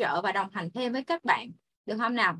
trợ và đồng hành thêm với các bạn. Được không nào?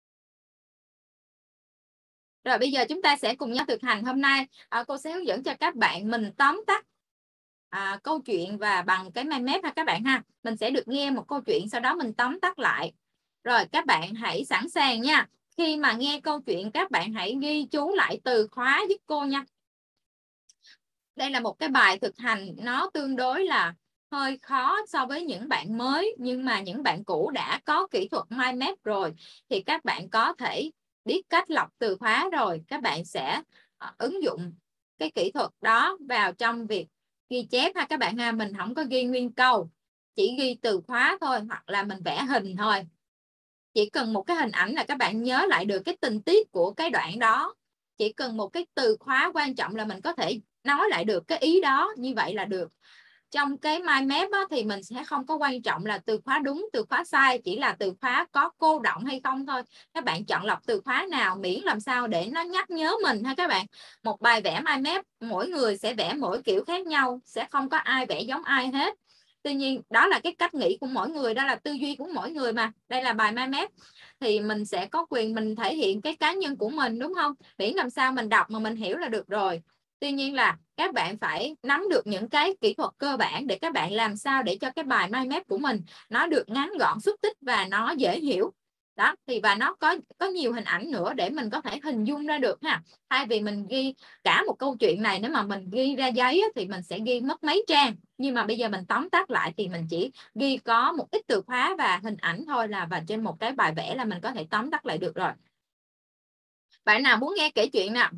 Rồi bây giờ chúng ta sẽ cùng nhau thực hành. Hôm nay cô sẽ hướng dẫn cho các bạn mình tóm tắt câu chuyện và bằng cái mind map ha các bạn ha. Mình sẽ được nghe một câu chuyện, sau đó mình tóm tắt lại. Rồi các bạn hãy sẵn sàng nha. Khi mà nghe câu chuyện các bạn hãy ghi chú lại từ khóa giúp cô nha. Đây là một cái bài thực hành nó tương đối là hơi khó so với những bạn mới, nhưng mà những bạn cũ đã có kỹ thuật mind map rồi thì các bạn có thể biết cách lọc từ khóa rồi. Các bạn sẽ ứng dụng cái kỹ thuật đó vào trong việc ghi chép ha các bạn ha. Mình không có ghi nguyên câu, chỉ ghi từ khóa thôi, hoặc là mình vẽ hình thôi. Chỉ cần một cái hình ảnh là các bạn nhớ lại được cái tình tiết của cái đoạn đó. Chỉ cần một cái từ khóa, quan trọng là mình có thể nói lại được cái ý đó, như vậy là được. Trong cái mind map á, thì mình sẽ không có quan trọng là từ khóa đúng, từ khóa sai, chỉ là từ khóa có cô đọng hay không thôi. Các bạn chọn lọc từ khóa nào miễn làm sao để nó nhắc nhớ mình ha các bạn. Một bài vẽ mind map, mỗi người sẽ vẽ mỗi kiểu khác nhau, sẽ không có ai vẽ giống ai hết. Tuy nhiên đó là cái cách nghĩ của mỗi người, đó là tư duy của mỗi người mà. Đây là bài mind map thì mình sẽ có quyền mình thể hiện cái cá nhân của mình, đúng không? Miễn làm sao mình đọc mà mình hiểu là được rồi. Tuy nhiên là các bạn phải nắm được những cái kỹ thuật cơ bản để các bạn làm sao để cho cái bài mind map của mình nó được ngắn gọn, xúc tích và nó dễ hiểu. Đó, và nó có nhiều hình ảnh nữa để mình có thể hình dung ra được ha. Thay vì mình ghi cả một câu chuyện này, nếu mà mình ghi ra giấy thì mình sẽ ghi mất mấy trang. Nhưng mà bây giờ mình tóm tắt lại thì mình chỉ ghi có một ít từ khóa và hình ảnh thôi, và trên một cái bài vẽ là mình có thể tóm tắt lại được rồi. Bạn nào muốn nghe kể chuyện nào?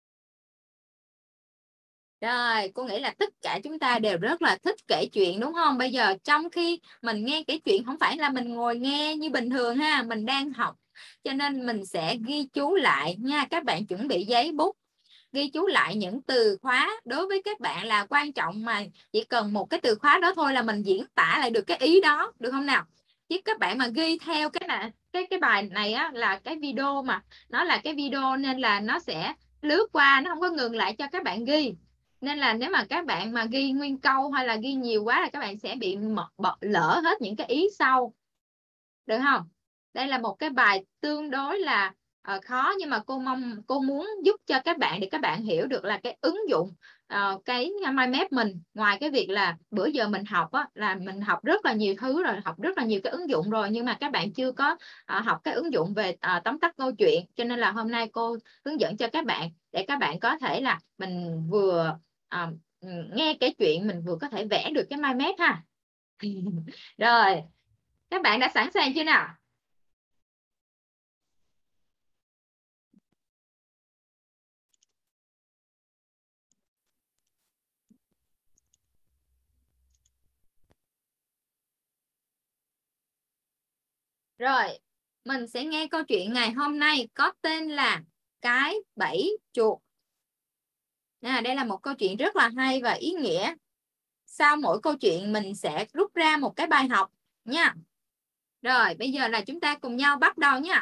Rồi, cô nghĩ là tất cả chúng ta đều rất là thích kể chuyện, đúng không? Bây giờ trong khi mình nghe kể chuyện không phải là mình ngồi nghe như bình thường ha, mình đang học. Cho nên mình sẽ ghi chú lại nha. Các bạn chuẩn bị giấy bút, ghi chú lại những từ khóa. Đối với các bạn là quan trọng, mà chỉ cần một cái từ khóa đó thôi là mình diễn tả lại được cái ý đó, được không nào? Chứ các bạn mà ghi theo cái bài này á, là cái video mà nó là cái video nên là nó sẽ lướt qua, nó không có ngừng lại cho các bạn ghi. Nên là nếu mà các bạn mà ghi nguyên câu hay là ghi nhiều quá là các bạn sẽ bị lỡ hết những cái ý sau, được không? Đây là một cái bài tương đối là khó, nhưng mà cô muốn giúp cho các bạn để các bạn hiểu được là cái ứng dụng cái mind map mình. Ngoài cái việc là bữa giờ mình học á, là mình học rất là nhiều thứ rồi, học rất là nhiều cái ứng dụng rồi, nhưng mà các bạn chưa có học cái ứng dụng về tóm tắt câu chuyện. Cho nên là hôm nay cô hướng dẫn cho các bạn để các bạn có thể là mình vừa nghe cái chuyện, mình vừa có thể vẽ được cái mind map ha. Rồi, các bạn đã sẵn sàng chưa nào? Rồi, mình sẽ nghe câu chuyện ngày hôm nay có tên là Cái Bẫy Chuột. Đây là một câu chuyện rất là hay và ý nghĩa. Sau mỗi câu chuyện mình sẽ rút ra một cái bài học nha. Rồi, bây giờ là chúng ta cùng nhau bắt đầu nha.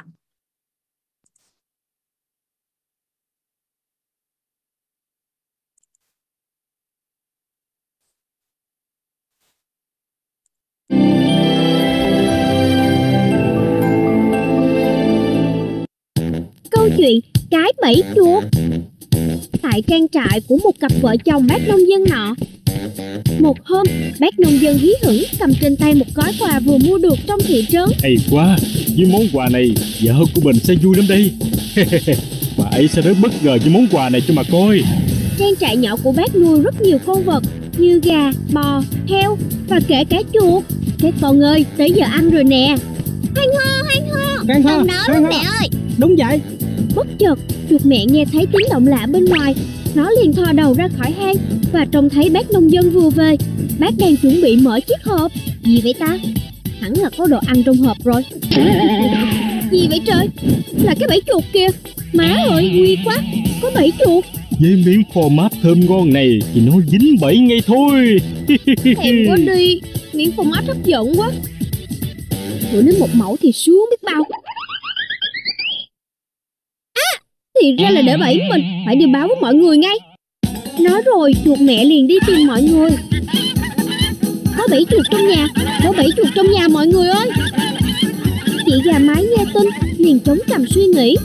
Câu chuyện Cái Bẫy Chuột. Tại trang trại của một cặp vợ chồng bác nông dân nọ, một hôm bác nông dân hí hửng cầm trên tay một gói quà vừa mua được trong thị trấn. Hay quá, với món quà này vợ của mình sẽ vui lắm đây. Bà ấy sẽ rất bất ngờ với món quà này cho mà coi. Trang trại nhỏ của bác nuôi rất nhiều con vật như gà, bò, heo và kể cả chuột. Các con ơi, tới giờ ăn rồi nè. Hoan hô, Hoan hô, đó đó mẹ ơi. Đúng vậy. Bất chợt chuột mẹ nghe thấy tiếng động lạ bên ngoài. Nó liền thò đầu ra khỏi hang và trông thấy bác nông dân vừa về. Bác đang chuẩn bị mở chiếc hộp. Gì vậy ta? Hẳn là có đồ ăn trong hộp rồi. Gì vậy trời? Là cái bẫy chuột kìa. Má ơi, nguy quá, có bẫy chuột. Với miếng phô mát thơm ngon này thì nó dính bẫy ngay thôi. Thèm quá đi, miếng phô mát hấp dẫn quá. Thử đến một mẫu thì sướng biết bao. Thì ra là để bẫy mình, phải đi báo với mọi người ngay. Nói rồi chuột mẹ liền đi tìm mọi người. Có bẫy chuột trong nhà, có bẫy chuột trong nhà mọi người ơi. già mái nghe tin liền chống cằm suy nghĩ.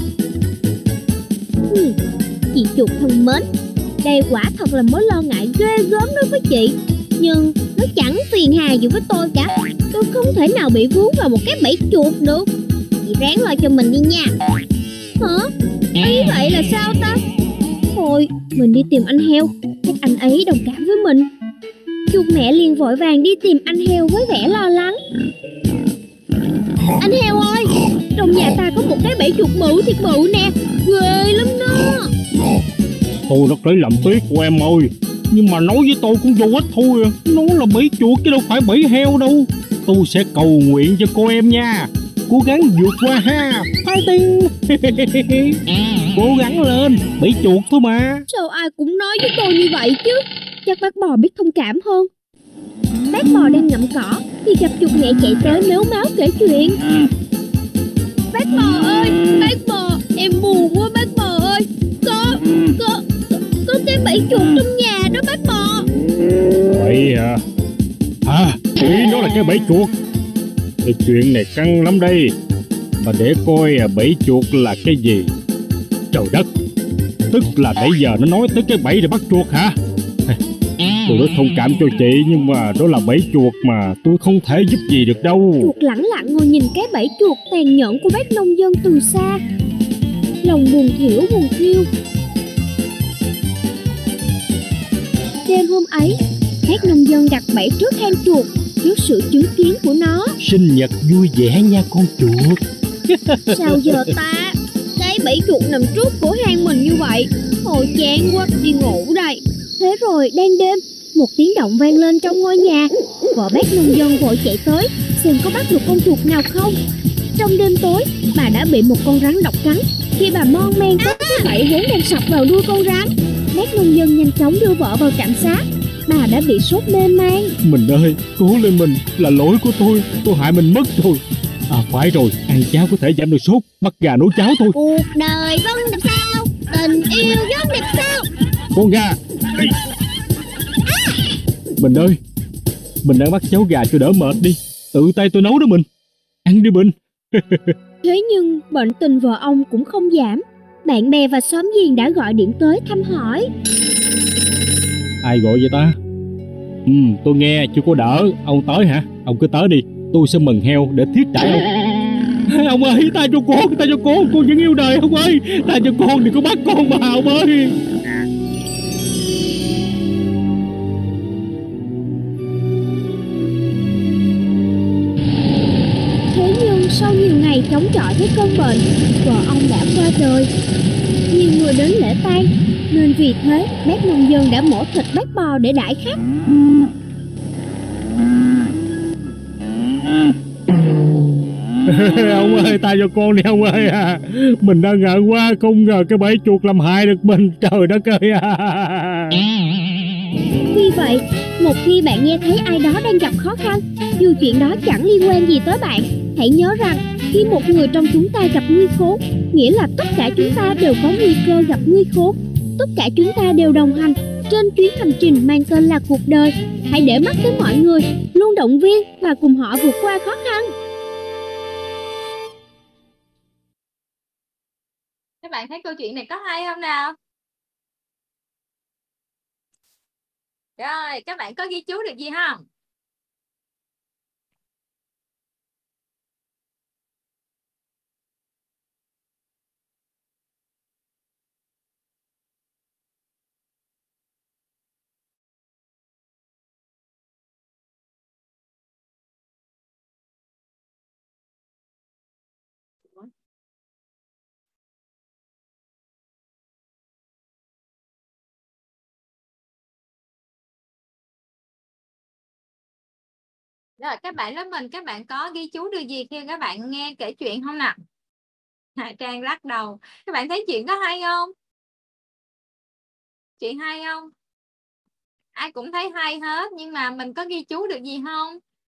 Chị chuột thân mến, đây quả thật là mối lo ngại ghê gớm đối với chị, nhưng nó chẳng phiền hà gì với tôi cả. Tôi không thể nào bị vướng vào một cái bẫy chuột được. Chị ráng lo cho mình đi nha. Hả? Ý vậy là sao ta? Thôi mình đi tìm anh heo, chắc anh ấy đồng cảm với mình. Chuột mẹ liền vội vàng đi tìm anh heo với vẻ lo lắng. Anh heo ơi, trong nhà ta có một cái bẫy chuột bự thiệt bự nè, ghê lắm đó. Tôi rất lấy làm tiếc của em ơi, nhưng mà nói với tôi cũng vô ích thôi. Nó là bẫy chuột chứ đâu phải bẫy heo đâu. Tôi sẽ cầu nguyện cho cô em nha, cố gắng vượt qua ha. Fighting. Cố gắng lên, bẫy chuột thôi mà. Sao ai cũng nói với tôi như vậy chứ? Chắc bác bò biết thông cảm hơn. Bác bò đang ngậm cỏ thì gặp chuột mẹ chạy tới mếu máo kể chuyện. Bác bò ơi, bác bò, em buồn quá bác bò ơi. Có cái bẫy chuột trong nhà đó bác bò. Vậy à? Ý nó là cái bẫy chuột. Cái chuyện này căng lắm đây. Mà để coi bẫy chuột là cái gì. Trời đất, tức là nãy giờ nó nói tới cái bẫy để bắt chuột hả? Tôi rất thông cảm cho chị, nhưng mà đó là bẫy chuột mà tôi không thể giúp gì được đâu. Chuột lẳng lặng ngồi nhìn cái bẫy chuột tàn nhẫn của bác nông dân từ xa, lòng buồn thiểu buồn thiêu. Đêm hôm ấy, bác nông dân đặt bẫy trước hang chuột, trước sự chứng kiến của nó. Sinh nhật vui vẻ nha con chuột. Sao giờ ta? Cái bẫy chuột nằm trước cửa hang mình như vậy. Thôi chán quá, đi ngủ đây. Thế rồi đang đêm, một tiếng động vang lên trong ngôi nhà. Vợ bác nông dân vội chạy tới xem có bắt được con chuột nào không. Trong đêm tối, bà đã bị một con rắn độc cắn. Khi bà mon men tới cái bẫy vốn đang sập vào đuôi con rắn, bác nông dân nhanh chóng đưa vợ vào trạm xá. Bà đã bị sốt mê man. Mình ơi, cố lên mình, là lỗi của tôi hại mình mất rồi. Phải rồi, ăn cháo có thể giảm được sốt, bắt gà nấu cháo thôi. Cuộc đời vâng đẹp sao, tình yêu vâng đẹp sao. Con gà. Mình ơi, mình đang bắt cháu gà cho đỡ mệt đi. Tự tay tôi nấu đó mình. Ăn đi mình. Thế nhưng bệnh tình vợ ông cũng không giảm. Bạn bè và xóm giềng đã gọi điện tới thăm hỏi. Ai gọi vậy ta? Tôi nghe chưa có đỡ. Ông tới hả? Ông cứ tới đi, tôi sẽ mừng heo để thiết đãi ông. Ông ơi, tha cho con vẫn yêu đời ông ơi. Tha cho con, đừng có bắt con mà ông ơi. Thế nhưng sau nhiều ngày chống chọi với cơn bệnh, vợ ông đã qua đời. Nhiều người đến lễ tang, nên vì thế bác nông dân đã mổ thịt bác bò để đãi khách. Ông ơi, tha cho con đi ông ơi. Mình đã ngờ quá, không ngờ cái bẫy chuột làm hại được mình. Trời đất ơi. Vì vậy, một khi bạn nghe thấy ai đó đang gặp khó khăn, dù chuyện đó chẳng liên quan gì tới bạn, hãy nhớ rằng khi một người trong chúng ta gặp nguy khốn, nghĩa là tất cả chúng ta đều có nguy cơ gặp nguy khốn. Tất cả chúng ta đều đồng hành trên chuyến hành trình mang tên là cuộc đời. Hãy để mắt tới mọi người, luôn động viên và cùng họ vượt qua khó khăn. Các bạn thấy câu chuyện này có hay không nào? Rồi, các bạn có ghi chú được gì không? Rồi, các bạn lớp mình, các bạn có ghi chú được gì khi các bạn nghe kể chuyện không nào? Trang lắc đầu. Các bạn thấy chuyện có hay không? Chuyện hay không? Ai cũng thấy hay hết, nhưng mà mình có ghi chú được gì không?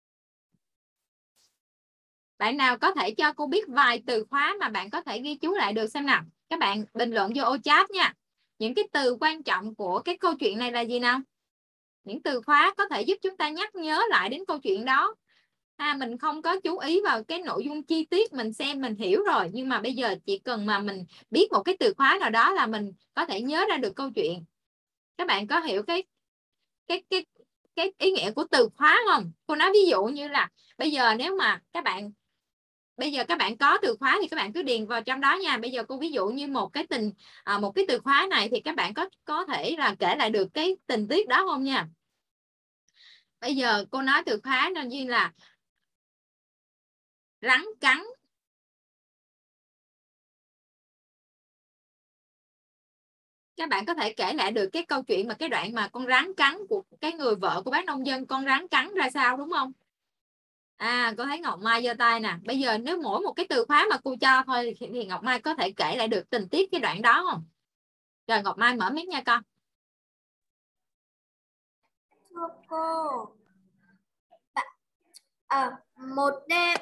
Bạn nào có thể cho cô biết vài từ khóa mà bạn có thể ghi chú lại được xem nào? Các bạn bình luận vô ô chat nha. Những cái từ quan trọng của cái câu chuyện này là gì nào? Những từ khóa có thể giúp chúng ta nhắc nhớ lại đến câu chuyện đó. Mình không có chú ý vào cái nội dung chi tiết, mình xem mình hiểu rồi, nhưng mà bây giờ chỉ cần mà mình biết một cái từ khóa nào đó là mình có thể nhớ ra được câu chuyện. Các bạn có hiểu cái ý nghĩa của từ khóa không? Cô nói ví dụ như là bây giờ nếu mà các bạn có từ khóa thì các bạn cứ điền vào trong đó nha. Bây giờ cô ví dụ như một cái từ khóa này thì các bạn có thể là kể lại được cái tình tiết đó không nha. Bây giờ cô nói từ khóa nên như là rắn cắn. Các bạn có thể kể lại được cái câu chuyện mà cái đoạn mà con rắn cắn của cái người vợ của bác nông dân, con rắn cắn ra sao, đúng không? Cô thấy Ngọc Mai giơ tay nè. Bây giờ nếu mỗi một cái từ khóa mà cô cho thôi thì Ngọc Mai có thể kể lại được tình tiết cái đoạn đó không? Rồi Ngọc Mai mở mic nha con. Thưa cô, một đêm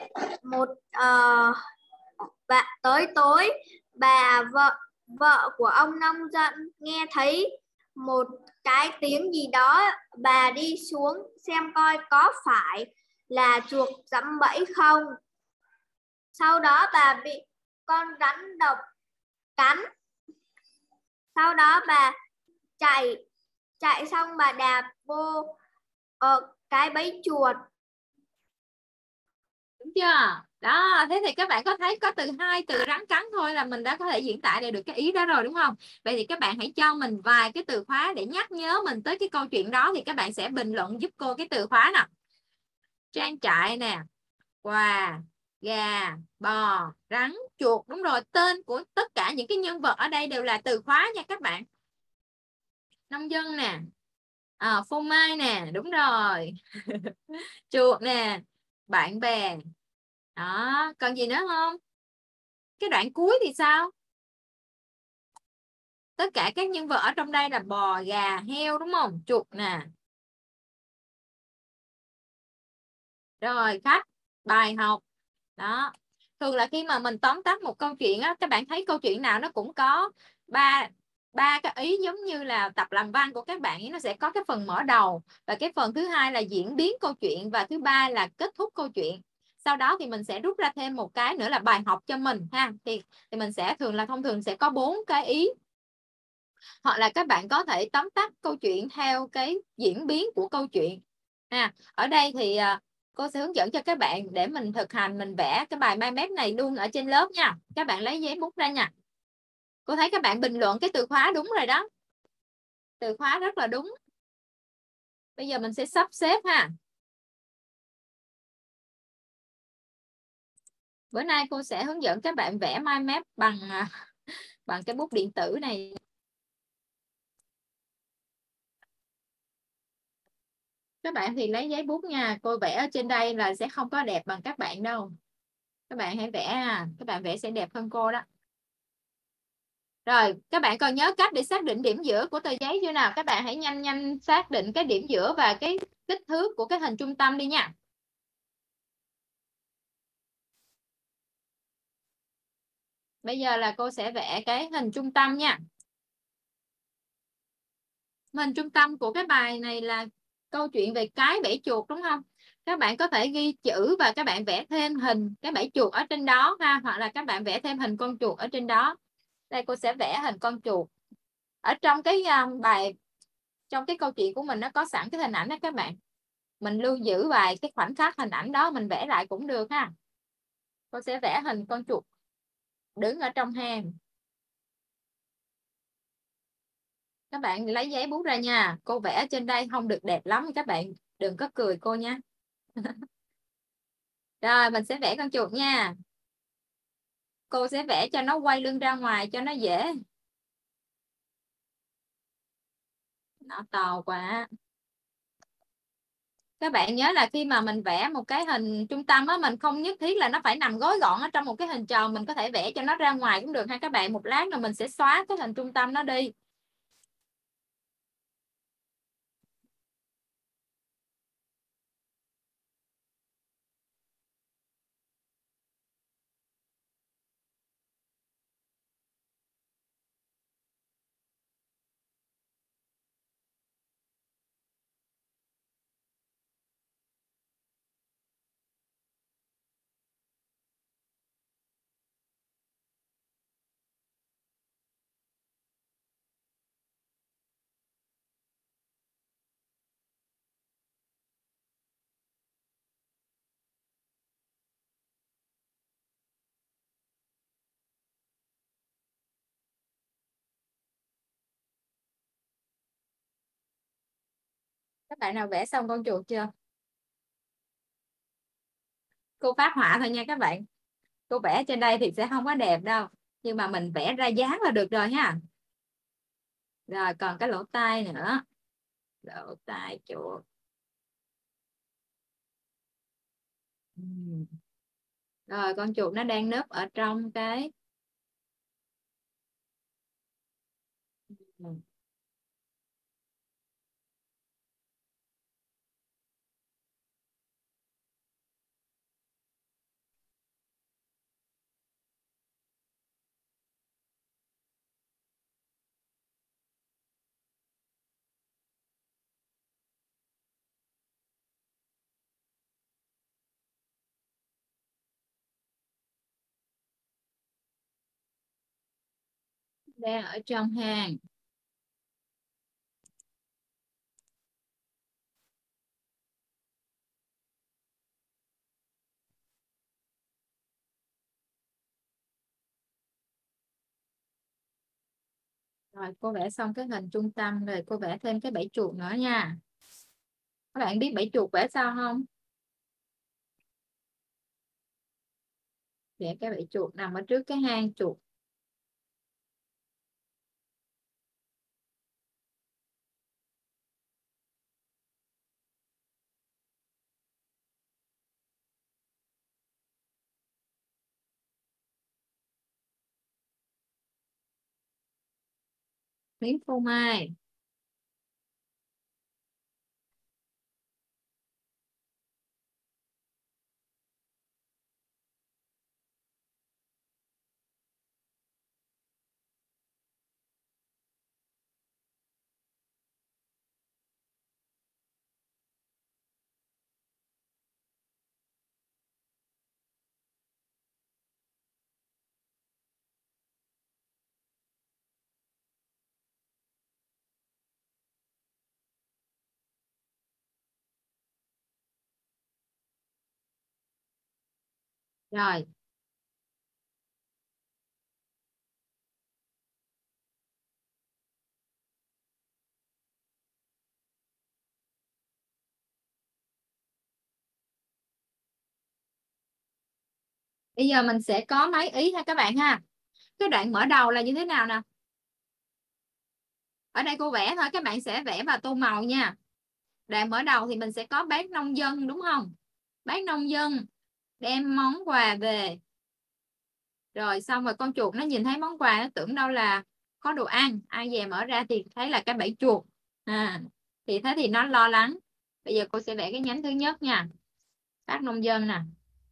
tới tối bà vợ của ông nông dân nghe thấy một cái tiếng gì đó, bà đi xuống xem coi có phải là chuột dẫm bẫy không. Sau đó bà bị con rắn độc cắn. Sau đó bà chạy xong bà đạp vô cái bẫy chuột. Đúng chưa? Đó, thế thì các bạn có thấy có hai từ rắn cắn thôi là mình đã có thể diễn tả được cái ý đó rồi, đúng không? Vậy thì các bạn hãy cho mình vài cái từ khóa để nhắc nhớ mình tới cái câu chuyện đó, thì các bạn sẽ bình luận giúp cô cái từ khóa nè. Trang trại nè, quà, gà, bò, rắn, chuột. Đúng rồi, tên của tất cả những cái nhân vật ở đây đều là từ khóa nha các bạn. Nông dân nè, phô mai nè, đúng rồi. Chuột nè, bạn bè. Đó, còn gì nữa không? Cái đoạn cuối thì sao? Tất cả các nhân vật ở trong đây là bò, gà, heo, đúng không? Chuột nè. Rồi, khách, bài học. Đó. Thường là khi mà mình tóm tắt một câu chuyện á, các bạn thấy câu chuyện nào nó cũng có ba cái ý, giống như là tập làm văn của các bạn ấy, nó sẽ có cái phần mở đầu, và cái phần thứ hai là diễn biến câu chuyện, và thứ ba là kết thúc câu chuyện. Sau đó thì mình sẽ rút ra thêm một cái nữa là bài học cho mình ha. Thì mình sẽ thông thường sẽ có 4 cái ý. Hoặc là các bạn có thể tóm tắt câu chuyện theo cái diễn biến của câu chuyện. Ở đây thì cô sẽ hướng dẫn cho các bạn để mình thực hành, mình vẽ cái bài mind map này luôn ở trên lớp nha. Các bạn lấy giấy bút ra nha. Cô thấy các bạn bình luận cái từ khóa đúng rồi đó. Từ khóa rất là đúng. Bây giờ mình sẽ sắp xếp ha. Bữa nay cô sẽ hướng dẫn các bạn vẽ mind map bằng cái bút điện tử này. Các bạn thì lấy giấy bút nha. Cô vẽ ở trên đây là sẽ không có đẹp bằng các bạn đâu. Các bạn hãy vẽ, các bạn vẽ sẽ đẹp hơn cô đó. Rồi, các bạn còn nhớ cách để xác định điểm giữa của tờ giấy chưa nào? Các bạn hãy nhanh xác định cái điểm giữa và cái kích thước của cái hình trung tâm đi nha. Bây giờ là cô sẽ vẽ cái hình trung tâm nha. Hình trung tâm của cái bài này là câu chuyện về cái bẫy chuột, đúng không? Các bạn có thể ghi chữ và các bạn vẽ thêm hình cái bẫy chuột ở trên đó ha, hoặc là các bạn vẽ thêm hình con chuột ở trên đó. Đây cô sẽ vẽ hình con chuột. Ở trong cái trong cái câu chuyện của mình nó có sẵn cái hình ảnh đó các bạn. Mình lưu giữ vài cái khoảnh khắc hình ảnh đó mình vẽ lại cũng được ha. Cô sẽ vẽ hình con chuột đứng ở trong hang. Các bạn lấy giấy bút ra nha. Cô vẽ trên đây không được đẹp lắm, các bạn đừng có cười cô nha. Rồi mình sẽ vẽ con chuột nha. Cô sẽ vẽ cho nó quay lưng ra ngoài cho nó dễ. Nó to quá. Các bạn nhớ là khi mà mình vẽ một cái hình trung tâm á, mình không nhất thiết là nó phải nằm gói gọn ở trong một cái hình tròn, mình có thể vẽ cho nó ra ngoài cũng được ha các bạn. Một lát rồi mình sẽ xóa cái hình trung tâm nó đi. Các bạn nào vẽ xong con chuột chưa? Cô phát họa thôi nha các bạn. Cô vẽ trên đây thì sẽ không có đẹp đâu, nhưng mà mình vẽ ra dáng là được rồi ha. Rồi còn cái lỗ tai nữa. Lỗ tai chuột. Rồi con chuột nó đang núp ở trong cái đang ở trong hang. Rồi cô vẽ xong cái hình trung tâm rồi cô vẽ thêm cái bẫy chuột nữa nha. Các bạn biết bẫy chuột vẽ sao không? Vẽ cái bẫy chuột nằm ở trước cái hang chuột. Miếng phô mai. Rồi bây giờ mình sẽ có mấy ý ha các bạn ha. Cái đoạn mở đầu là như thế nào nè? Ở đây cô vẽ thôi, các bạn sẽ vẽ vào tô màu nha. Đoạn mở đầu thì mình sẽ có bác nông dân đúng không? Bác nông dân đem món quà về. Rồi xong rồi con chuột nó nhìn thấy món quà nó tưởng đâu là có đồ ăn. Ai về mở ra thì thấy là cái bẫy chuột. Thì thế thì nó lo lắng. Bây giờ cô sẽ vẽ cái nhánh thứ nhất nha. Bác nông dân nè.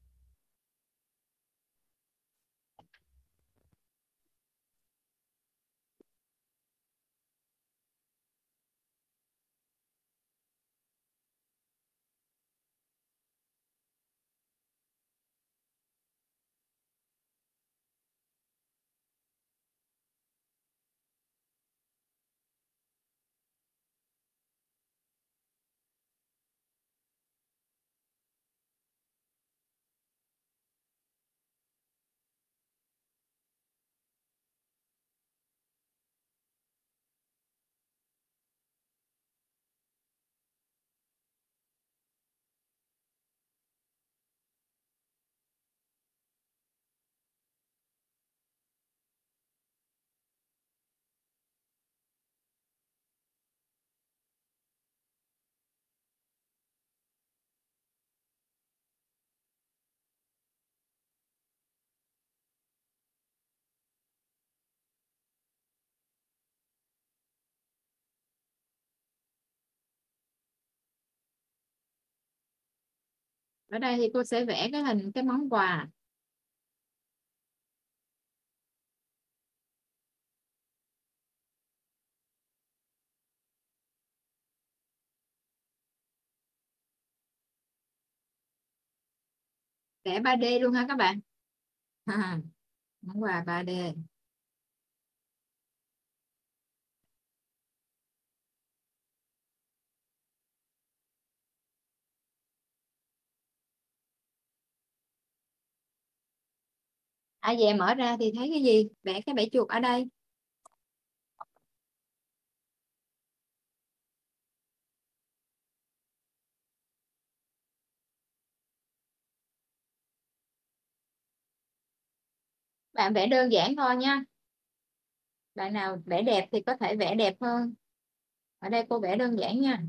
Ở đây thì cô sẽ vẽ cái hình cái món quà. Vẽ 3D luôn ha các bạn. Món quà 3D. Ai về mở ra thì thấy cái gì? Vẽ cái bẫy chuột ở đây. Bạn vẽ đơn giản thôi nha. Bạn nào vẽ đẹp thì có thể vẽ đẹp hơn. Ở đây cô vẽ đơn giản nha.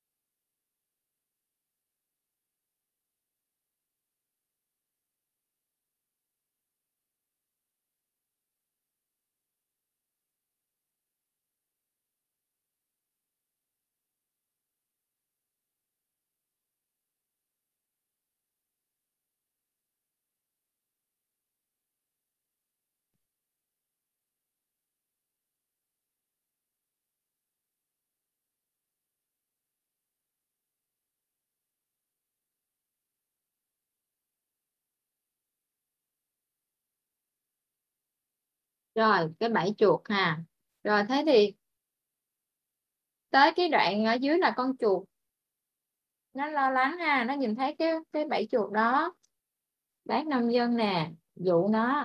Rồi cái bẫy chuột ha. Rồi thế thì tới cái đoạn ở dưới là con chuột. Nó lo lắng ha, nó nhìn thấy cái bẫy chuột đó. Bác nông dân nè, dụ nó.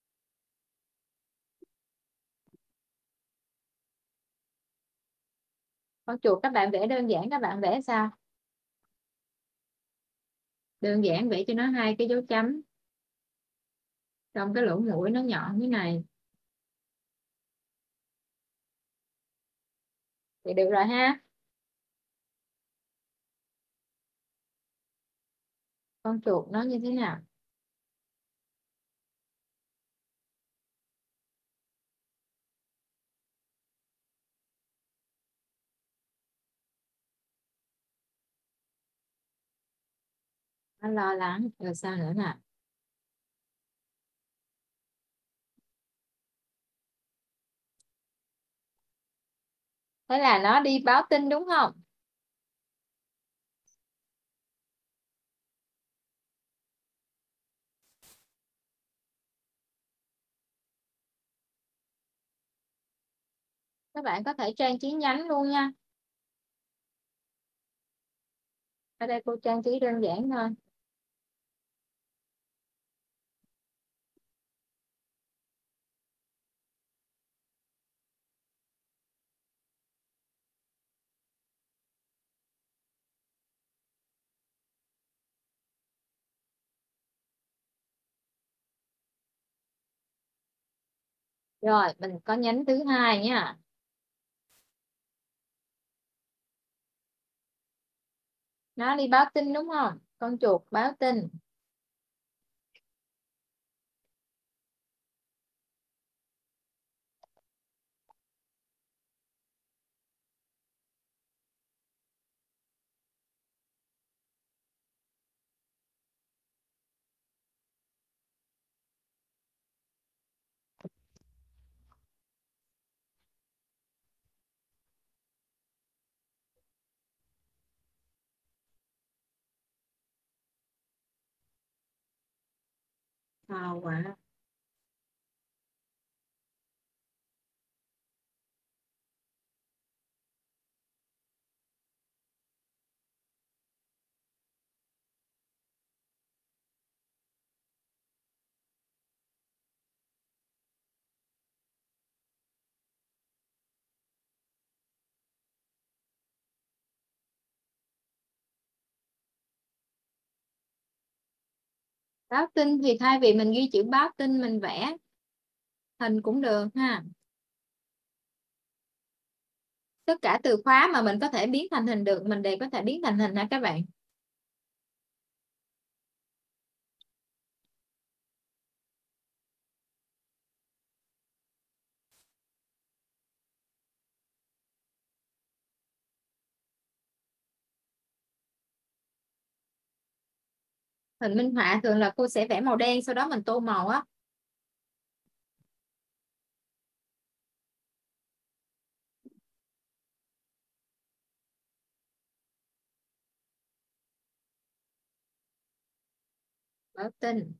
Con chuột các bạn vẽ đơn giản, các bạn vẽ sao? Đơn giản vẽ cho nó hai cái dấu chấm. Trong cái lỗ mũi nó nhọn như này. Thì được rồi ha. Con chuột nó như thế nào? Nó lo lắng. Rồi sao nữa nè? Thế là nó đi báo tin đúng không? Các bạn có thể trang trí nhánh luôn nha. Ở đây cô trang trí đơn giản thôi. Rồi mình có nhánh thứ hai nha. Nó đi báo tin đúng không? Con chuột báo tin. Sao quá. Báo tin thì thay vì mình ghi chữ báo tin mình vẽ hình cũng được ha. Tất cả từ khóa mà mình có thể biến thành hình được mình đều có thể biến thành hình ha các bạn. Hình minh họa thường là cô sẽ vẽ màu đen sau đó mình tô màu á. Báo tin.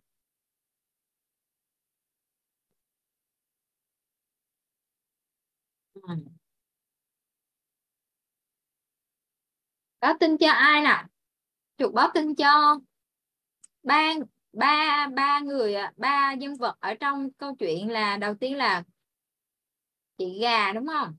Báo tin cho ai nè? Chuột báo tin cho ba ba ba người, ba nhân vật ở trong câu chuyện là đầu tiên là chị gà đúng không?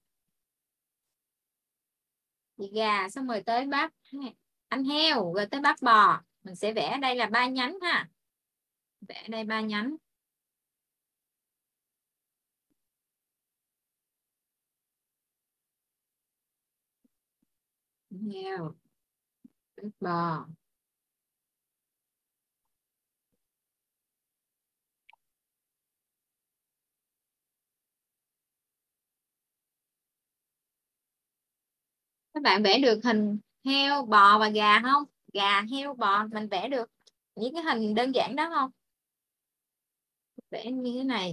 Chị gà xong rồi tới bác anh heo rồi tới bác bò. Mình sẽ vẽ đây là ba nhánh ha. Vẽ đây ba nhánh. heo, bát bò. Các bạn vẽ được hình heo, bò và gà không? Gà, heo, bò mình vẽ được những cái hình đơn giản đó không? Vẽ như thế này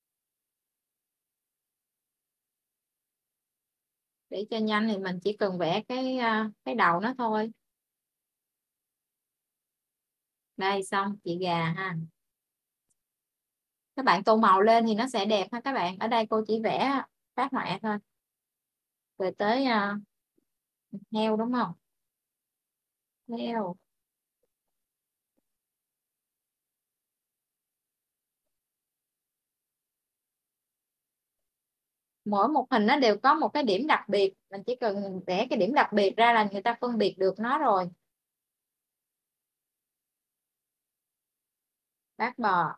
để cho nhanh thì mình chỉ cần vẽ cái đầu nó thôi. Đây xong chị gà ha. Các bạn tô màu lên thì nó sẽ đẹp ha các bạn. Ở đây cô chỉ vẽ phác họa thôi. Rồi tới heo đúng không? Heo. Mỗi một hình nó đều có một cái điểm đặc biệt, mình chỉ cần vẽ cái điểm đặc biệt ra là người ta phân biệt được nó rồi. Bát bò.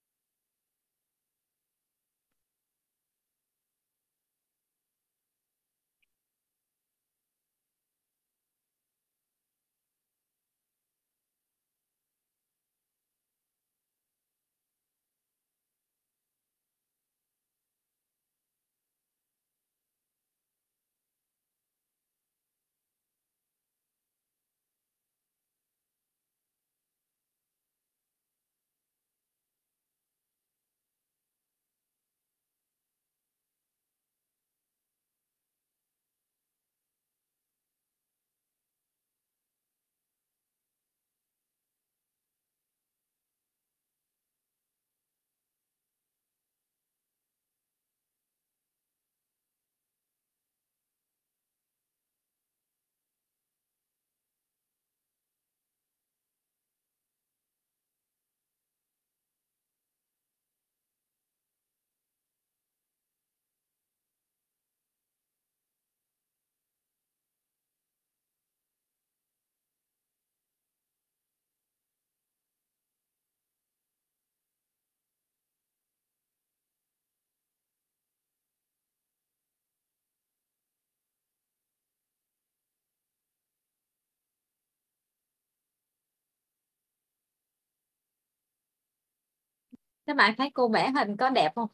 Các bạn thấy cô vẽ hình có đẹp không?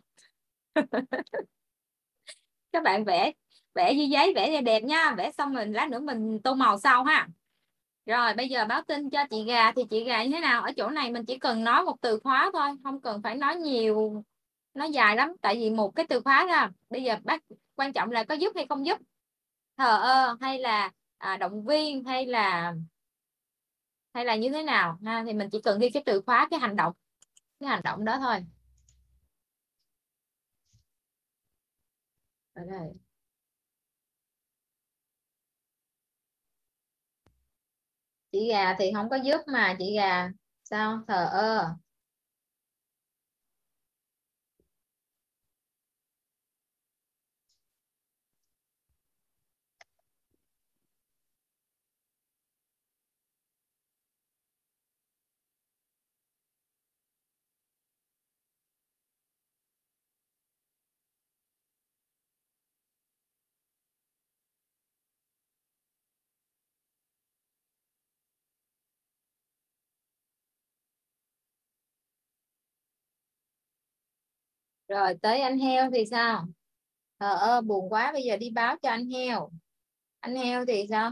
Các bạn vẽ vẽ dưới giấy vẽ cho đẹp nha, vẽ xong mình lát nữa mình tô màu sau ha. Rồi bây giờ báo tin cho chị gà, thì chị gà như thế nào? Ở chỗ này mình chỉ cần nói một từ khóa thôi, không cần phải nói nhiều, nói dài lắm, tại vì một cái từ khóa ra bây giờ bác quan trọng là có giúp hay không giúp, thờ ơ hay là động viên hay là như thế nào ha, thì mình chỉ cần ghi cái từ khóa, cái hành động đó thôi. Ở đây. Chị gà thì không có giúp mà chị gà sao thờ ơ. Rồi tới anh heo thì sao? Thờ ơ buồn quá, bây giờ đi báo cho anh heo. Anh heo thì sao?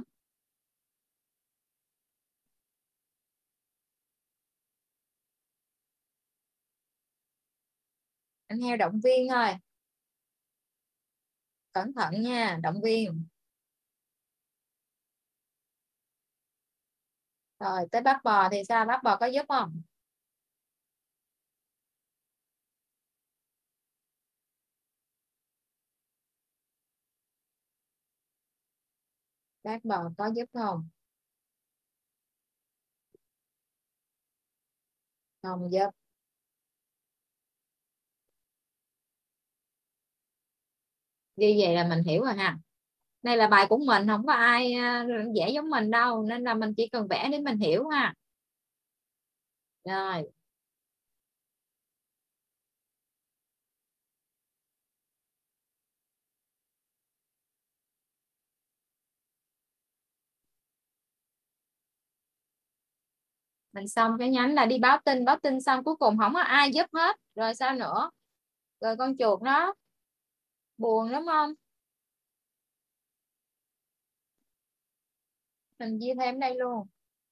Anh heo động viên thôi, cẩn thận nha, động viên. Rồi tới bác bò thì sao? Bác bò có giúp không? Bác bò có giúp không? Không giúp. Như vậy là mình hiểu rồi ha. Đây là bài của mình, không có ai vẽ giống mình đâu, nên là mình chỉ cần vẽ để mình hiểu ha. Rồi Mình xong cái nhánh là đi báo tin xong cuối cùng không có ai giúp hết, rồi sao nữa? Rồi con chuột nó buồn đúng không? Mình ghi thêm đây luôn.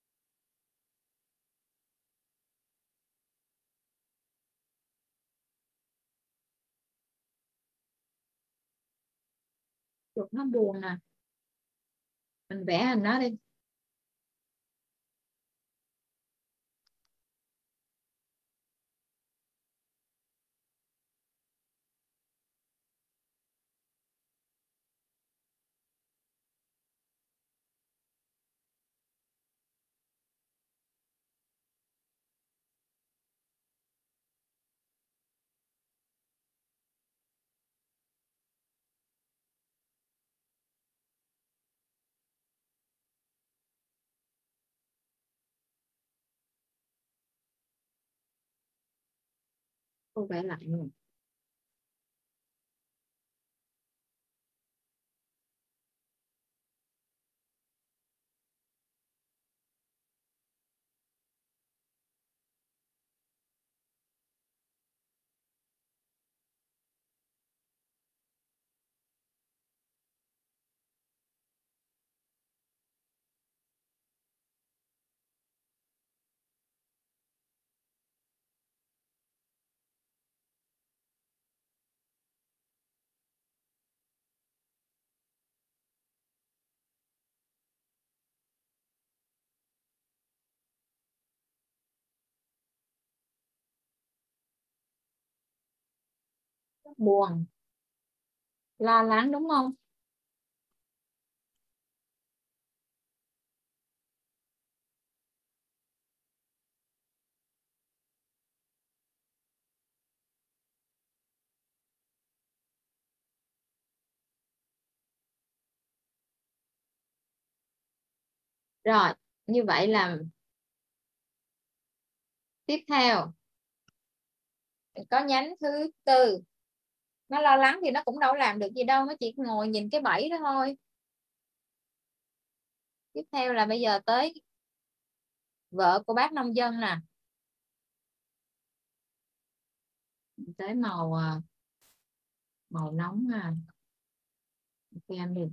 Chuột nó buồn nè, mình vẽ hình nó đi. Cô vẽ lại luôn. Buồn, lo lắng đúng không? Rồi, như vậy là tiếp theo có nhánh thứ tư. Nó lo lắng thì nó cũng đâu làm được gì đâu, nó chỉ ngồi nhìn cái bẫy đó thôi. Tiếp theo là bây giờ tới vợ của bác nông dân nè. Tới màu nóng ha. Ok em đi.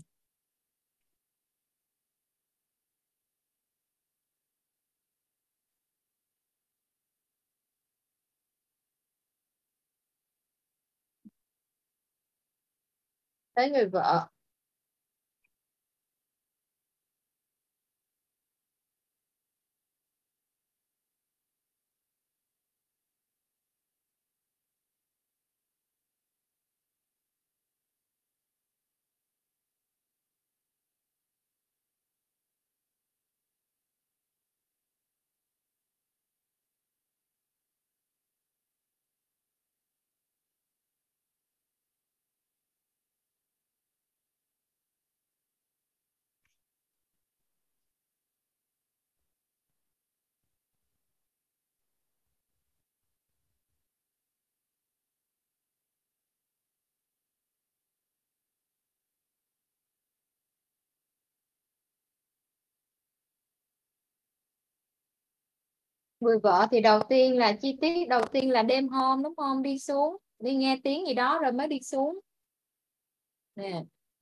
Tới người vợ. Người vợ thì đầu tiên là chi tiết đầu tiên là đêm hôm đúng không? Đi xuống, đi nghe tiếng gì đó rồi mới đi xuống. Nè.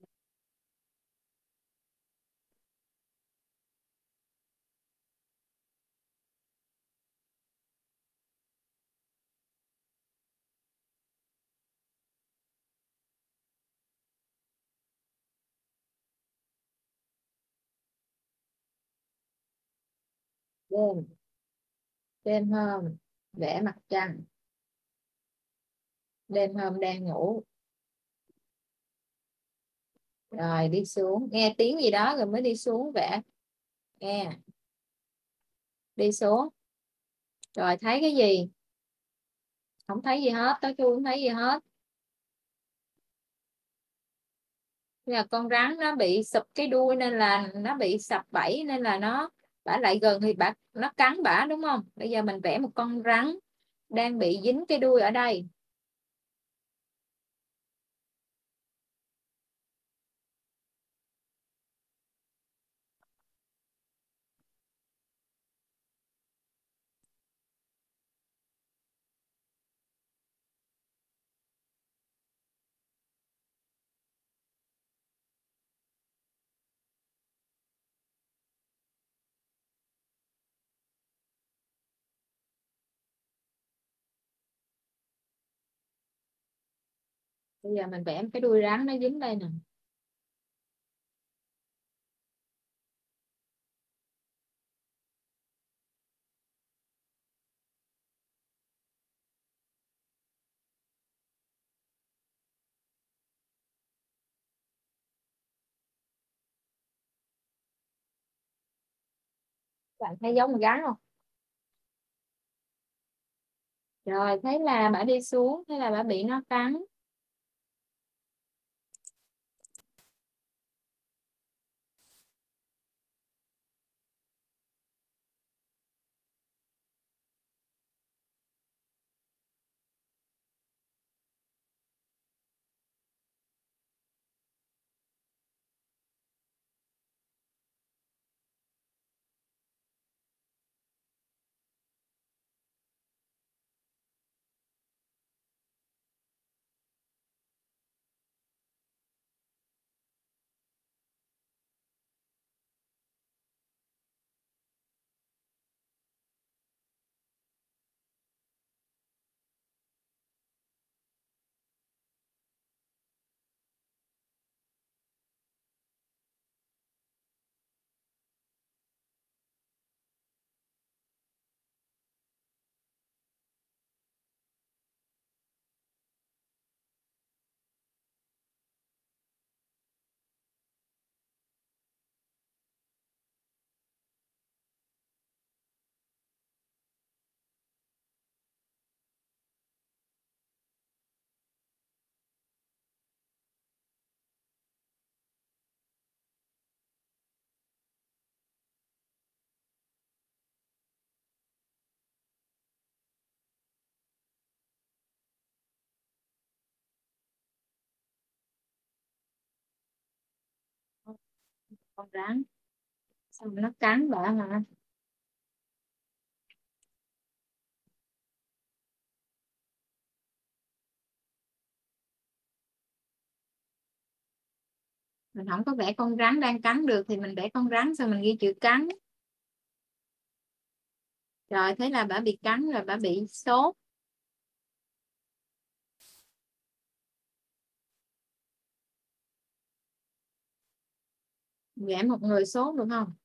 Đêm, đêm hôm, vẽ mặt trăng. Đêm hôm đang ngủ. Rồi đi xuống, nghe tiếng gì đó rồi mới đi xuống vẽ. Nghe. Đi xuống. Rồi thấy cái gì? Không thấy gì hết, tới chui không thấy gì hết. Là con rắn nó bị sụp cái đuôi nên là nó bị sập bẫy nên là nó bả lại gần thì nó cắn bả đúng không? Bây giờ mình vẽ một con rắn đang bị dính cái đuôi ở đây. Bây giờ mình vẽ cái đuôi rắn nó dính đây nè. Bạn thấy giống con rắn không? Rồi thấy là bà đi xuống, thế là bà bị nó cắn. Con rắn xong nó cắn bà hả? Mình không có vẽ con rắn đang cắn được thì mình vẽ con rắn, xong mình ghi chữ cắn. Rồi thế là bà bị cắn rồi, bà bị sốt. Vẽ một người sốt được không?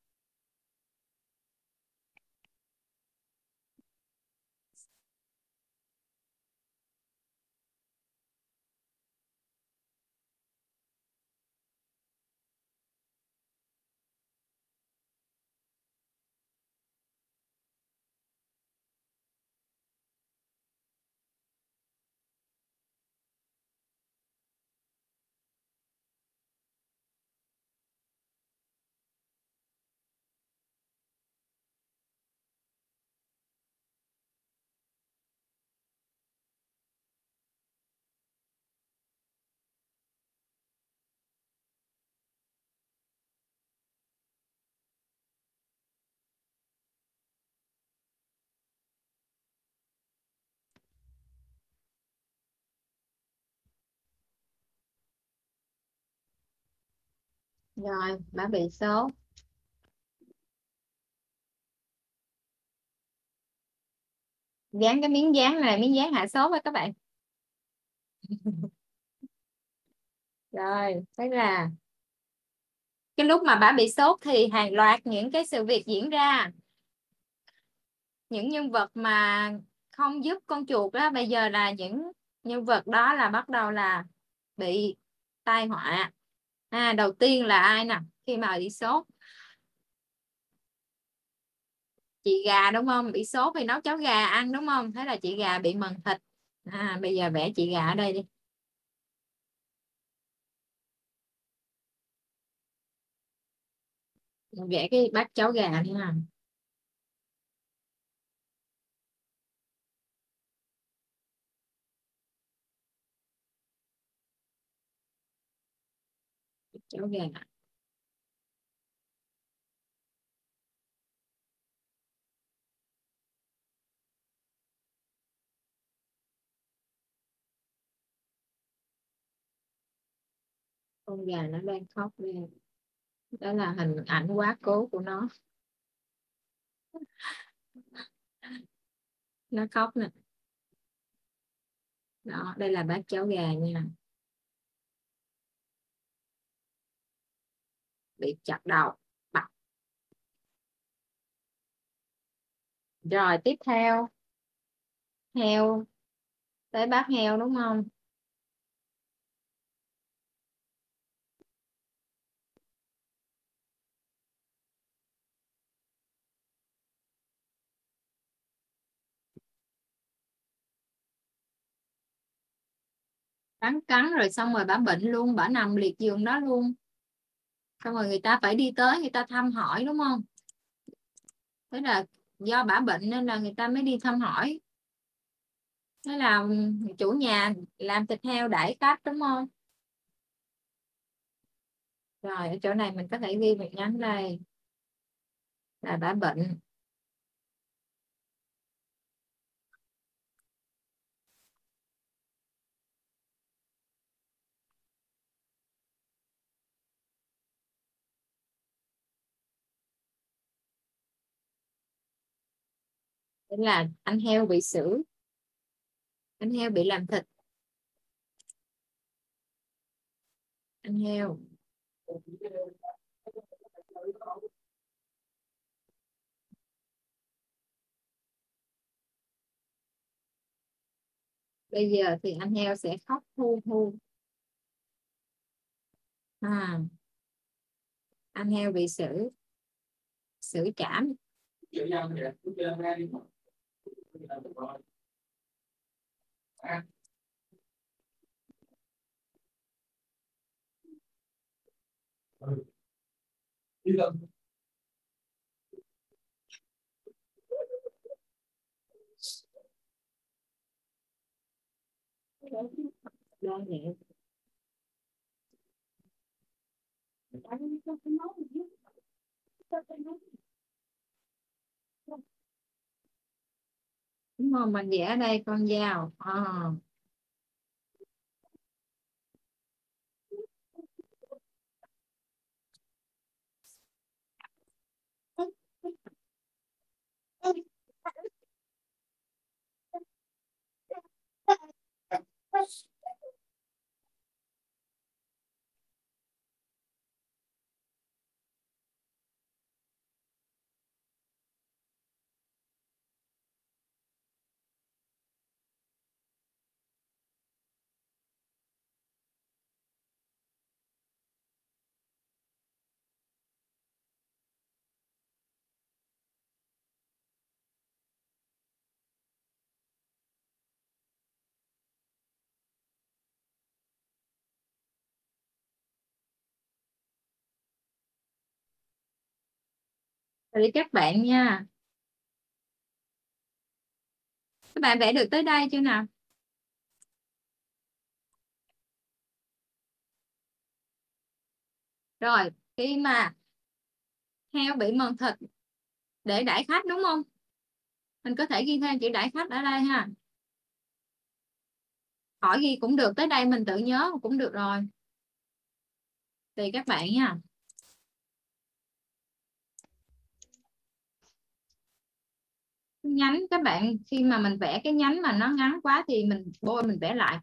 Rồi bà bị sốt. Dán cái miếng dán này, miếng dán hạ sốt á các bạn. Rồi thế là cái lúc mà bà bị sốt thì hàng loạt những cái sự việc diễn ra. Những nhân vật mà không giúp con chuột đó, bây giờ là những nhân vật đó là bắt đầu là bị tai họa. Đầu tiên là ai nè? Khi mà bị sốt, chị gà đúng không? Bị sốt thì nấu cháo gà ăn đúng không? Thế là chị gà bị mần thịt. Bây giờ vẽ chị gà ở đây đi. Vẽ cái bát cháo gà đi ha. Cháo gà. Con gà nó đang khóc đây. Đó là hình ảnh quá cố của nó. Nó khóc nè. Đó, đây là bát cháo gà nha. bị chặt đầu. Rồi tiếp theo heo, tới bát heo đúng không? Cắn rồi xong rồi bả bệnh luôn, bả nằm liệt giường đó luôn, xong rồi người ta phải đi tới người ta thăm hỏi đúng không? Thế là do bả bệnh nên là người ta mới đi thăm hỏi. Thế là chủ nhà làm thịt heo đãi khách đúng không? Rồi ở chỗ này mình có thể ghi một nhánh đây là bả bệnh. Thế là anh heo bị xử, anh heo bị làm thịt. Anh heo bây giờ thì anh heo sẽ khóc hu hu. Anh heo bị xử, xử trảm. Đo nhẹ. Đúng không? Mình vẽ ở đây con dao. Để các bạn nha, các bạn vẽ được tới đây chưa nào? Rồi khi mà heo bị mòn thịt để đãi khách đúng không? Mình có thể ghi thêm chữ đãi khách ở đây ha. Hỏi ghi cũng được, tới đây mình tự nhớ cũng được rồi. Tùy các bạn nha. Nhánh các bạn, khi mà mình vẽ cái nhánh mà nó ngắn quá thì mình bôi mình vẽ lại.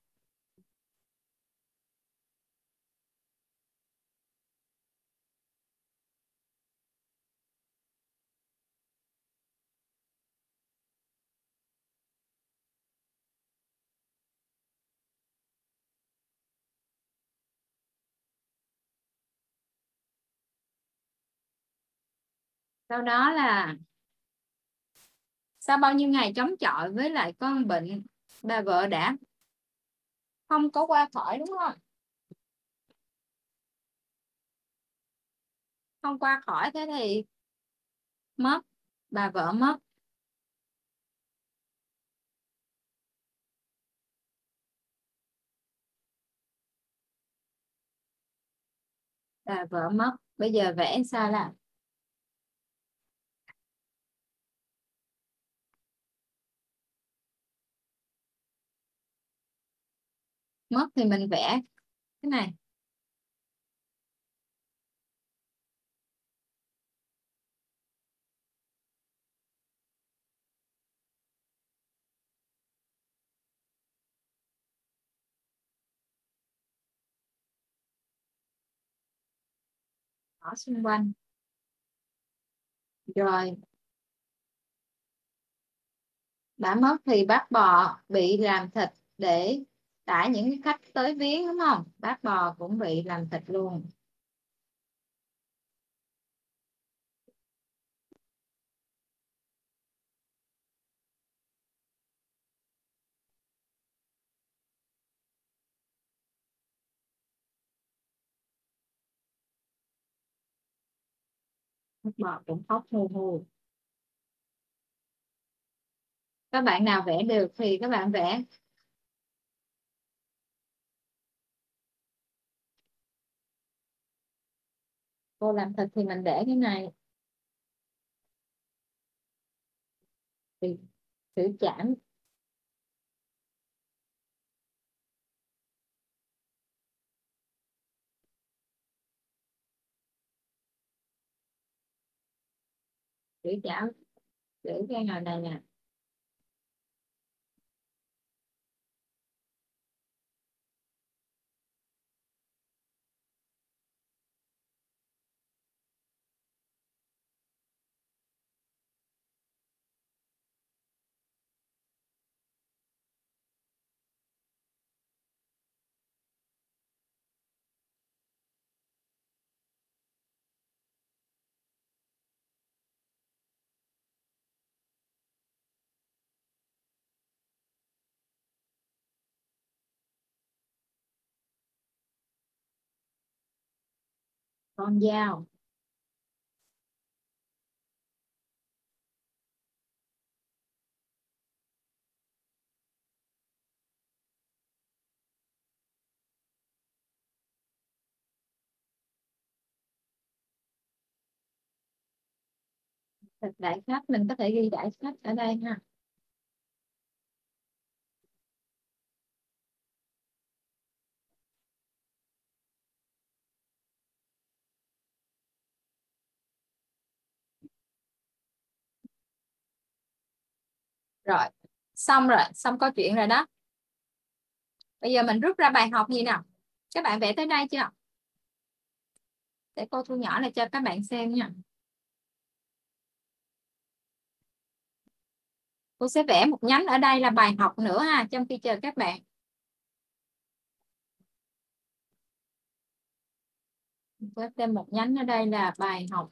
Sau đó là sau bao nhiêu ngày chống chọi với lại con bệnh, bà vợ đã không có qua khỏi đúng không? Không qua khỏi, thế thì mất, bà vợ mất. Bà vợ mất. Bây giờ vẽ sao là mất thì mình vẽ cái này. ở xung quanh. Rồi đã mất thì bác bò bị làm thịt để đãi những khách tới viếng, đúng không? Bác bò cũng bị làm thịt luôn. Bác bò cũng khóc hu hu. Các bạn nào vẽ được thì các bạn vẽ. Cô làm thịt thì mình để cái này. Thử chạm. Thử chạm. Để cái ngồi này nè. Con dao. Thịt đại khách mình có thể ghi đại khách ở đây ha. Rồi, xong câu chuyện rồi đó. Bây giờ mình rút ra bài học gì nào? Các bạn vẽ tới đây chưa? Để cô thu nhỏ lại cho các bạn xem nha. Cô sẽ vẽ một nhánh ở đây là bài học nữa ha, trong khi chờ các bạn. Có thêm một nhánh ở đây là bài học.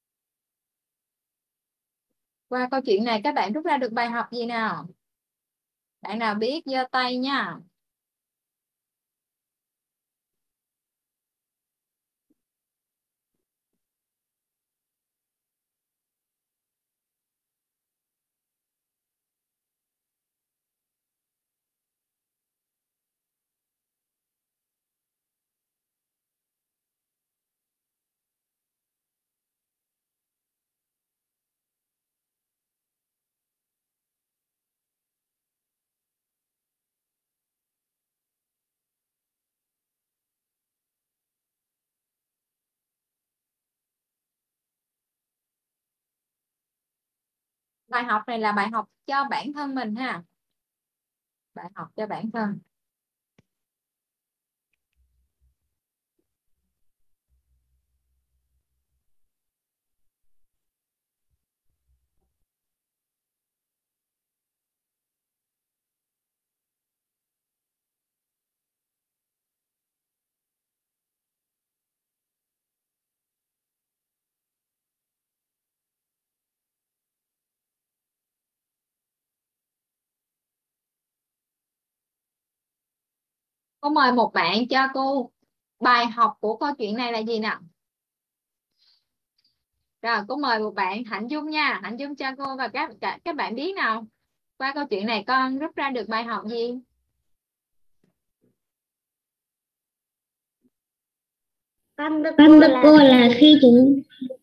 Qua câu chuyện này các bạn rút ra được bài học gì nào? Bạn nào biết giơ tay nha. Bài học này là bài học cho bản thân mình ha. Bài học cho bản thân. Cô mời một bạn cho cô bài học của câu chuyện này là gì nào? Rồi cô mời một bạn Hạnh Dung nha. Hạnh Dung cho cô và các bạn biết nào. Qua câu chuyện này con rút ra được bài học gì? Con thưa cô là khi chúng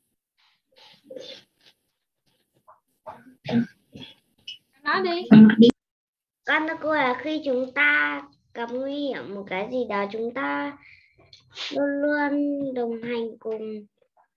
Nói đi. con thưa cô là khi chúng ta gặp nguy hiểm một cái gì đó, chúng ta luôn luôn đồng hành cùng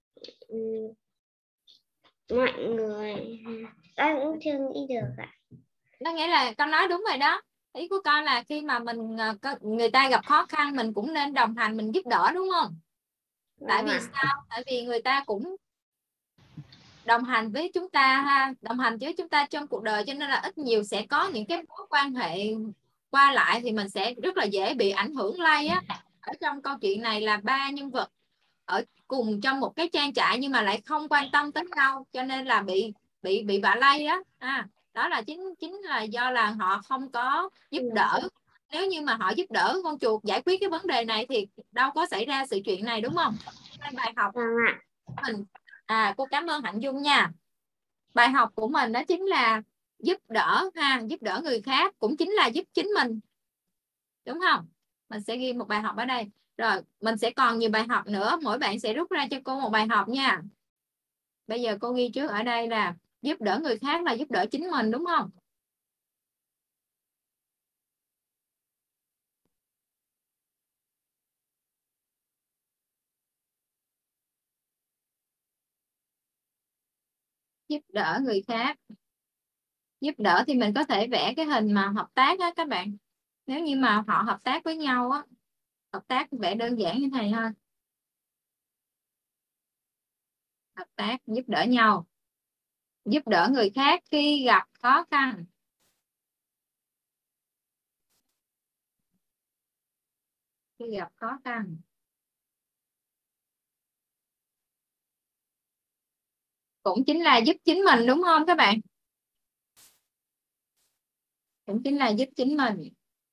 mọi người. Con cũng chưa nghĩ được ạ. Nó nghĩa là con nói đúng rồi đó. Ý của con là khi mà người ta gặp khó khăn mình cũng nên đồng hành, mình giúp đỡ, đúng không? Tại vì sao? Tại vì người ta cũng đồng hành với chúng ta ha, đồng hành với chúng ta trong cuộc đời, cho nên là ít nhiều sẽ có những cái mối quan hệ qua lại, thì mình sẽ rất là dễ bị ảnh hưởng lây á. Ở trong câu chuyện này là ba nhân vật ở cùng trong một cái trang trại nhưng mà lại không quan tâm tới nhau, cho nên là bị bạ lây đó. Đó là chính là do là họ không có giúp đỡ. Nếu như mà họ giúp đỡ con chuột giải quyết cái vấn đề này thì đâu có xảy ra sự chuyện này, đúng không? Nên bài học mình cô cảm ơn Hạnh Dung nha. Bài học của mình đó chính là giúp đỡ ha, giúp đỡ người khác cũng chính là giúp chính mình, đúng không? Mình sẽ ghi một bài học ở đây. Rồi mình sẽ còn nhiều bài học nữa, mỗi bạn sẽ rút ra cho cô một bài học nha. Bây giờ cô ghi trước ở đây là giúp đỡ người khác là giúp đỡ chính mình, đúng không? Giúp đỡ người khác. Giúp đỡ thì mình có thể vẽ cái hình mà hợp tác á các bạn. Nếu như mà họ hợp tác với nhau á, hợp tác vẽ đơn giản như này thôi. Hợp tác giúp đỡ nhau, giúp đỡ người khác khi gặp khó khăn. Khi gặp khó khăn. Cũng chính là giúp chính mình, đúng không các bạn? Cũng chính là giúp chính mình.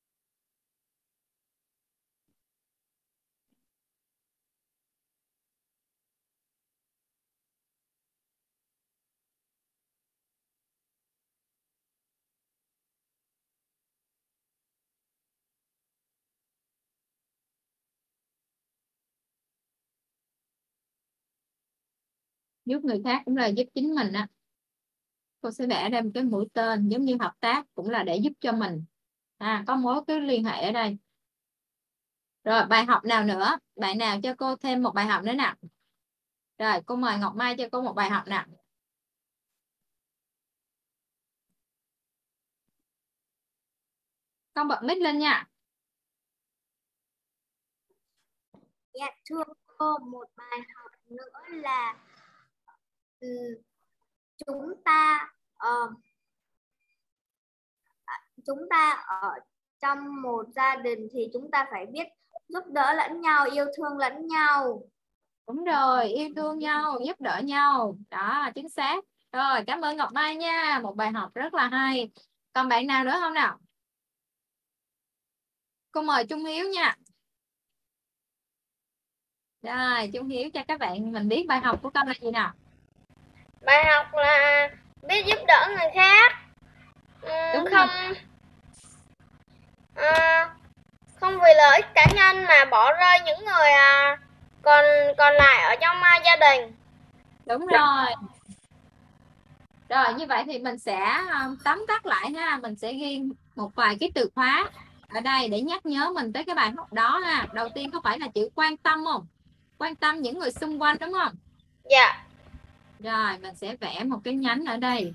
Giúp người khác cũng là giúp chính mình á. Cô sẽ vẽ ra một cái mũi tên giống như hợp tác cũng là để giúp cho mình. Có mối cái liên hệ ở đây. Rồi bài học nào nữa? Bạn nào cho cô thêm một bài học nữa nè. Rồi cô mời Ngọc Mai cho cô một bài học nè. Con bật mic lên nha. Dạ thưa cô, một bài học nữa là chúng ta chúng ta ở trong một gia đình thì chúng ta phải biết giúp đỡ lẫn nhau, yêu thương lẫn nhau. Đúng rồi, yêu thương nhau, giúp đỡ nhau. Đó, chính xác. Rồi, cảm ơn Ngọc Mai nha. Một bài học rất là hay. Còn bạn nào nữa không nào? Cô mời Trung Hiếu nha. Rồi, Trung Hiếu cho các bạn mình biết bài học của con là gì nào? Bài học là biết giúp đỡ người khác. Đúng Không rồi. Không vì lợi ích cá nhân mà bỏ rơi những người còn lại ở trong gia đình. Đúng rồi. Rồi như vậy thì mình sẽ tóm tắt lại ha, mình sẽ ghi một vài cái từ khóa ở đây để nhắc nhớ mình tới cái bài học đó ha. Đầu tiên có phải là chữ quan tâm không? Quan tâm những người xung quanh, đúng không? Dạ. Rồi mình sẽ vẽ một cái nhánh ở đây.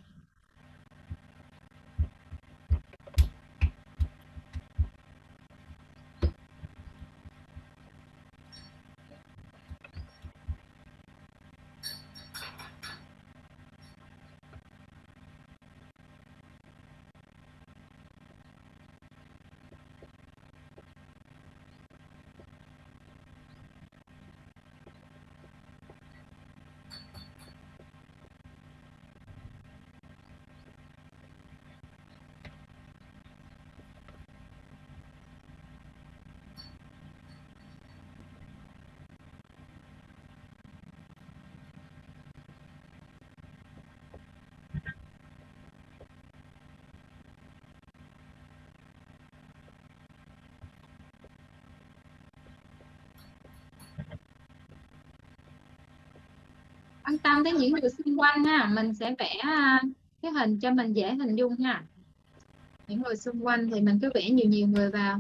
Quan tâm tới những người xung quanh ha, mình sẽ vẽ cái hình cho mình dễ hình dung ha. Những người xung quanh thì mình cứ vẽ nhiều nhiều người vào.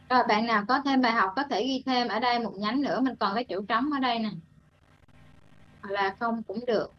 Rồi bạn nào có thêm bài học có thể ghi thêm ở đây một nhánh nữa, mình còn cái chỗ trống ở đây nè, hoặc là không cũng được.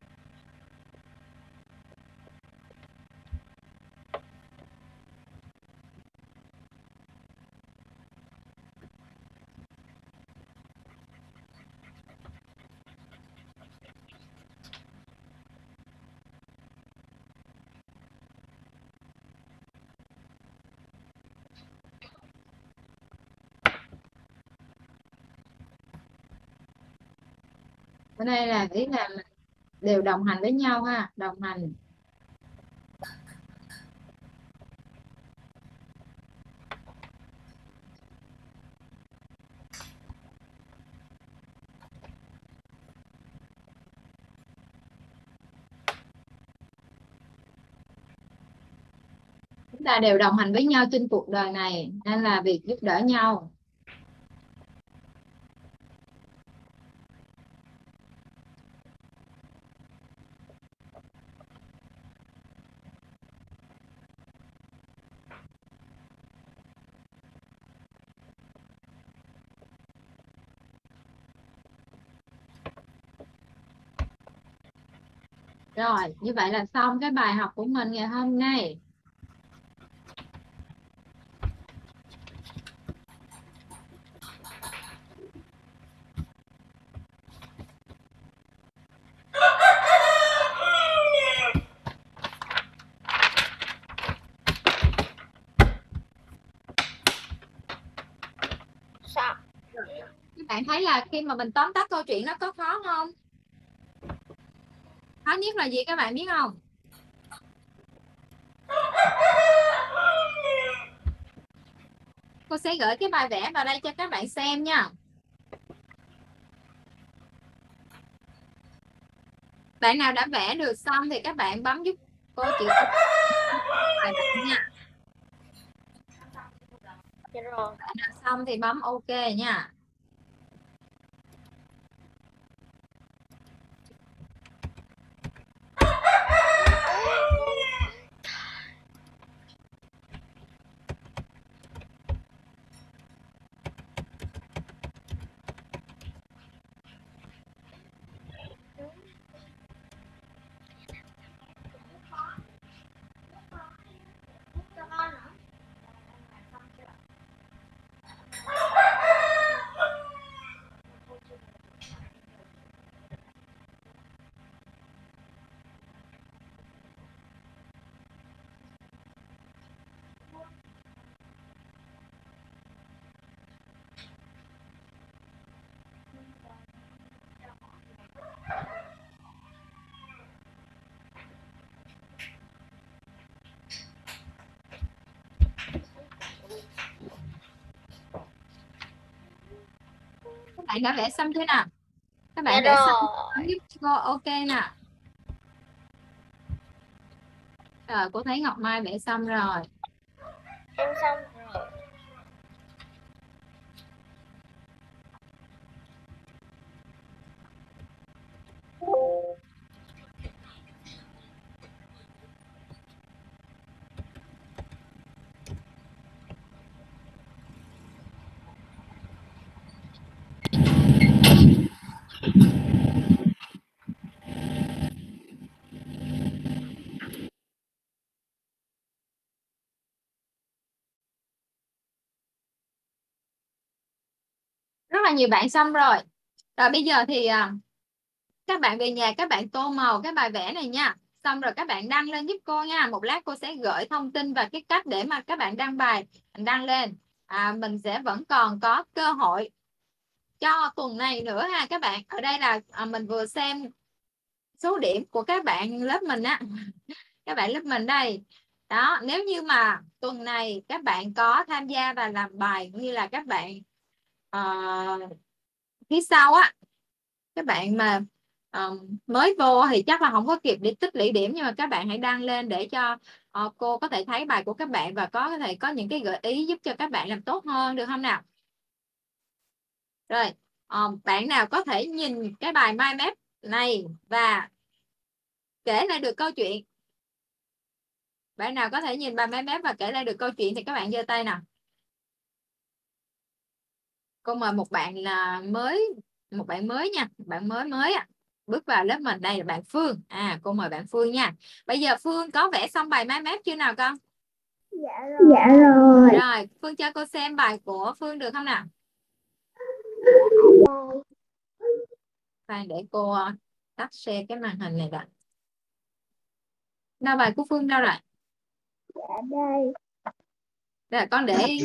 Ở đây là ý là mình đều đồng hành với nhau ha, đồng hành. Chúng ta đều đồng hành với nhau trên cuộc đời này nên là việc giúp đỡ nhau. Rồi, như vậy là xong cái bài học của mình ngày hôm nay. Sao? Các bạn thấy là khi mà mình tóm tắt câu chuyện nó có khó không? Khó nhất là gì các bạn biết không? Cô sẽ gửi cái bài vẽ vào đây cho các bạn xem nha. Bạn nào đã vẽ được xong thì các bạn bấm giúp cô chữ bài bạn nha. Dạ rồi. Bạn nào xong thì bấm OK nha. Các bạn đã vẽ xong chưa nào? Các bạn Dạ vẽ xong rồi. giúp cô OK nè. Rồi cô thấy Ngọc Mai vẽ xong rồi. Em xong rồi. Rất là nhiều bạn xong rồi. Rồi bây giờ thì các bạn về nhà các bạn tô màu cái bài vẽ này nha. Xong rồi các bạn đăng lên giúp cô nha. Một lát cô sẽ gửi thông tin và cái cách để mà các bạn đăng bài, đăng lên. Mình sẽ vẫn còn có cơ hội cho tuần này nữa ha các bạn. Ở đây là mình vừa xem số điểm của các bạn lớp mình á. Các bạn lớp mình đây. Đó, nếu như mà tuần này các bạn có tham gia và làm bài như là các bạn phía sau á, các bạn mà mới vô thì chắc là không có kịp để tích lũy điểm, nhưng mà các bạn hãy đăng lên để cho cô có thể thấy bài của các bạn và có thể có những cái gợi ý giúp cho các bạn làm tốt hơn, được không nào? Rồi, bạn nào có thể nhìn cái bài mind map này và kể lại được câu chuyện? Bạn nào có thể nhìn bài mind map và kể lại được câu chuyện thì các bạn giơ tay nào. Cô mời một bạn là mới nha, bạn mới bước vào lớp mình. Đây là bạn Phương. Cô mời bạn Phương nha. Bây giờ Phương có vẽ xong bài mind map chưa nào con? Dạ rồi. Rồi, Phương cho cô xem bài của Phương được không nào? Khoan để cô tắt share cái màn hình này đã. Đâu bài của Phương đâu rồi? Dạ đây. Rồi con để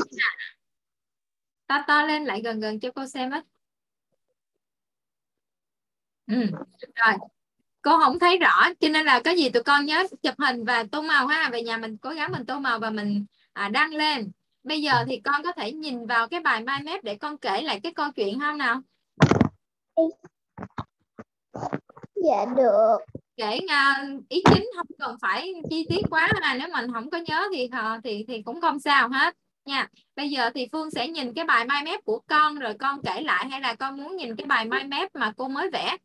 to lên lại gần cho cô xem á. Rồi, cô không thấy rõ cho nên là có gì tụi con nhớ chụp hình và tô màu ha. Về nhà mình cố gắng mình tô màu và mình đăng lên. Bây giờ thì con có thể nhìn vào cái bài mind map để con kể lại cái câu chuyện không nào? Dạ được. Kể ý chính, không cần phải chi tiết quá ha. Nếu mình không có nhớ thì cũng không sao hết nha. Bây giờ thì Phương sẽ nhìn cái bài mind map của con rồi con kể lại, hay là con muốn nhìn cái bài mind map mà cô mới vẽ?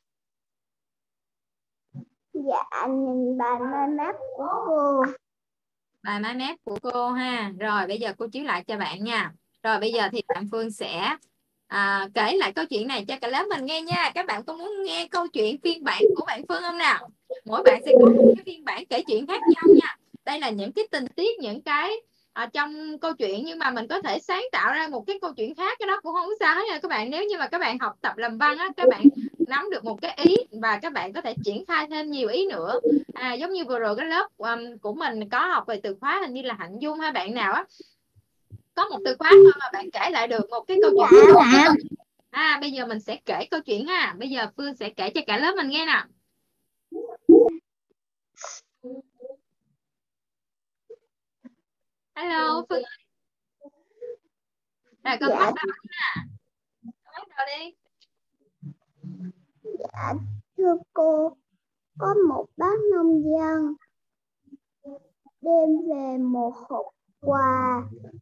Dạ nhìn bài mind map của cô. Bài mind map của cô ha. Rồi bây giờ cô chiếu lại cho bạn nha. Rồi bây giờ thì bạn Phương sẽ kể lại câu chuyện này cho cả lớp mình nghe nha. Các bạn có muốn nghe câu chuyện phiên bản của bạn Phương không nào? Mỗi bạn sẽ có một cái phiên bản kể chuyện khác nhau nha. Đây là những cái tình tiết, những cái trong câu chuyện, nhưng mà mình có thể sáng tạo ra một cái câu chuyện khác, cái đó cũng không có sao hết nha các bạn. Nếu như mà các bạn học tập làm văn á, các bạn nắm được một cái ý và các bạn có thể triển khai thêm nhiều ý nữa. Giống như vừa rồi cái lớp của mình có học về từ khóa, hình như là hạnh dung hay bạn nào á, có một từ khóa thôi mà bạn kể lại được một cái câu chuyện. Bây giờ mình sẽ kể câu chuyện ha. Bây giờ Phương sẽ kể cho cả lớp mình nghe nào. Hello Phương ơi. Rồi con bắt đầu nha. Bắt đầu đi. Dạ thưa cô, có một bác nông dân đem về một hộp quà,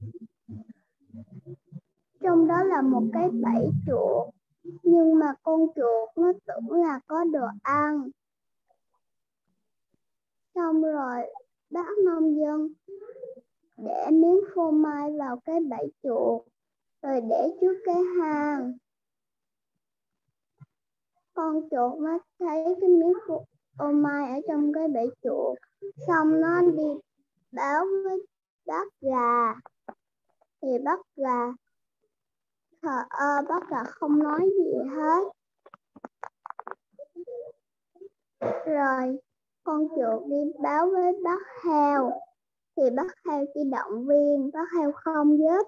trong đó là một cái bẫy chuột, nhưng mà con chuột nó tưởng là có đồ ăn. Xong rồi bác nông dân để miếng phô mai vào cái bẫy chuột rồi để trước cái hang. Con chuột nó thấy cái miếng phô mai ở trong cái bẫy chuột, xong nó đi báo với bác gà. Thì bác gà thờ ơ, bác gà không nói gì hết. Rồi con chuột đi báo với bác heo, thì bác heo chỉ động viên, bác heo không giúp.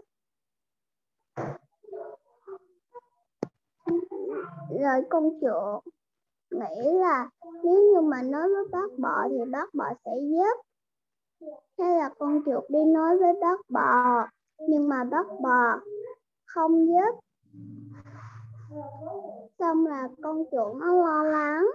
Rồi con chuột nghĩ là nếu như mà nói với bác bò thì bác bò sẽ giúp. Thế là con chuột đi nói với bác bò, nhưng mà bác bò không giúp. Xong là con chuột nó lo lắng.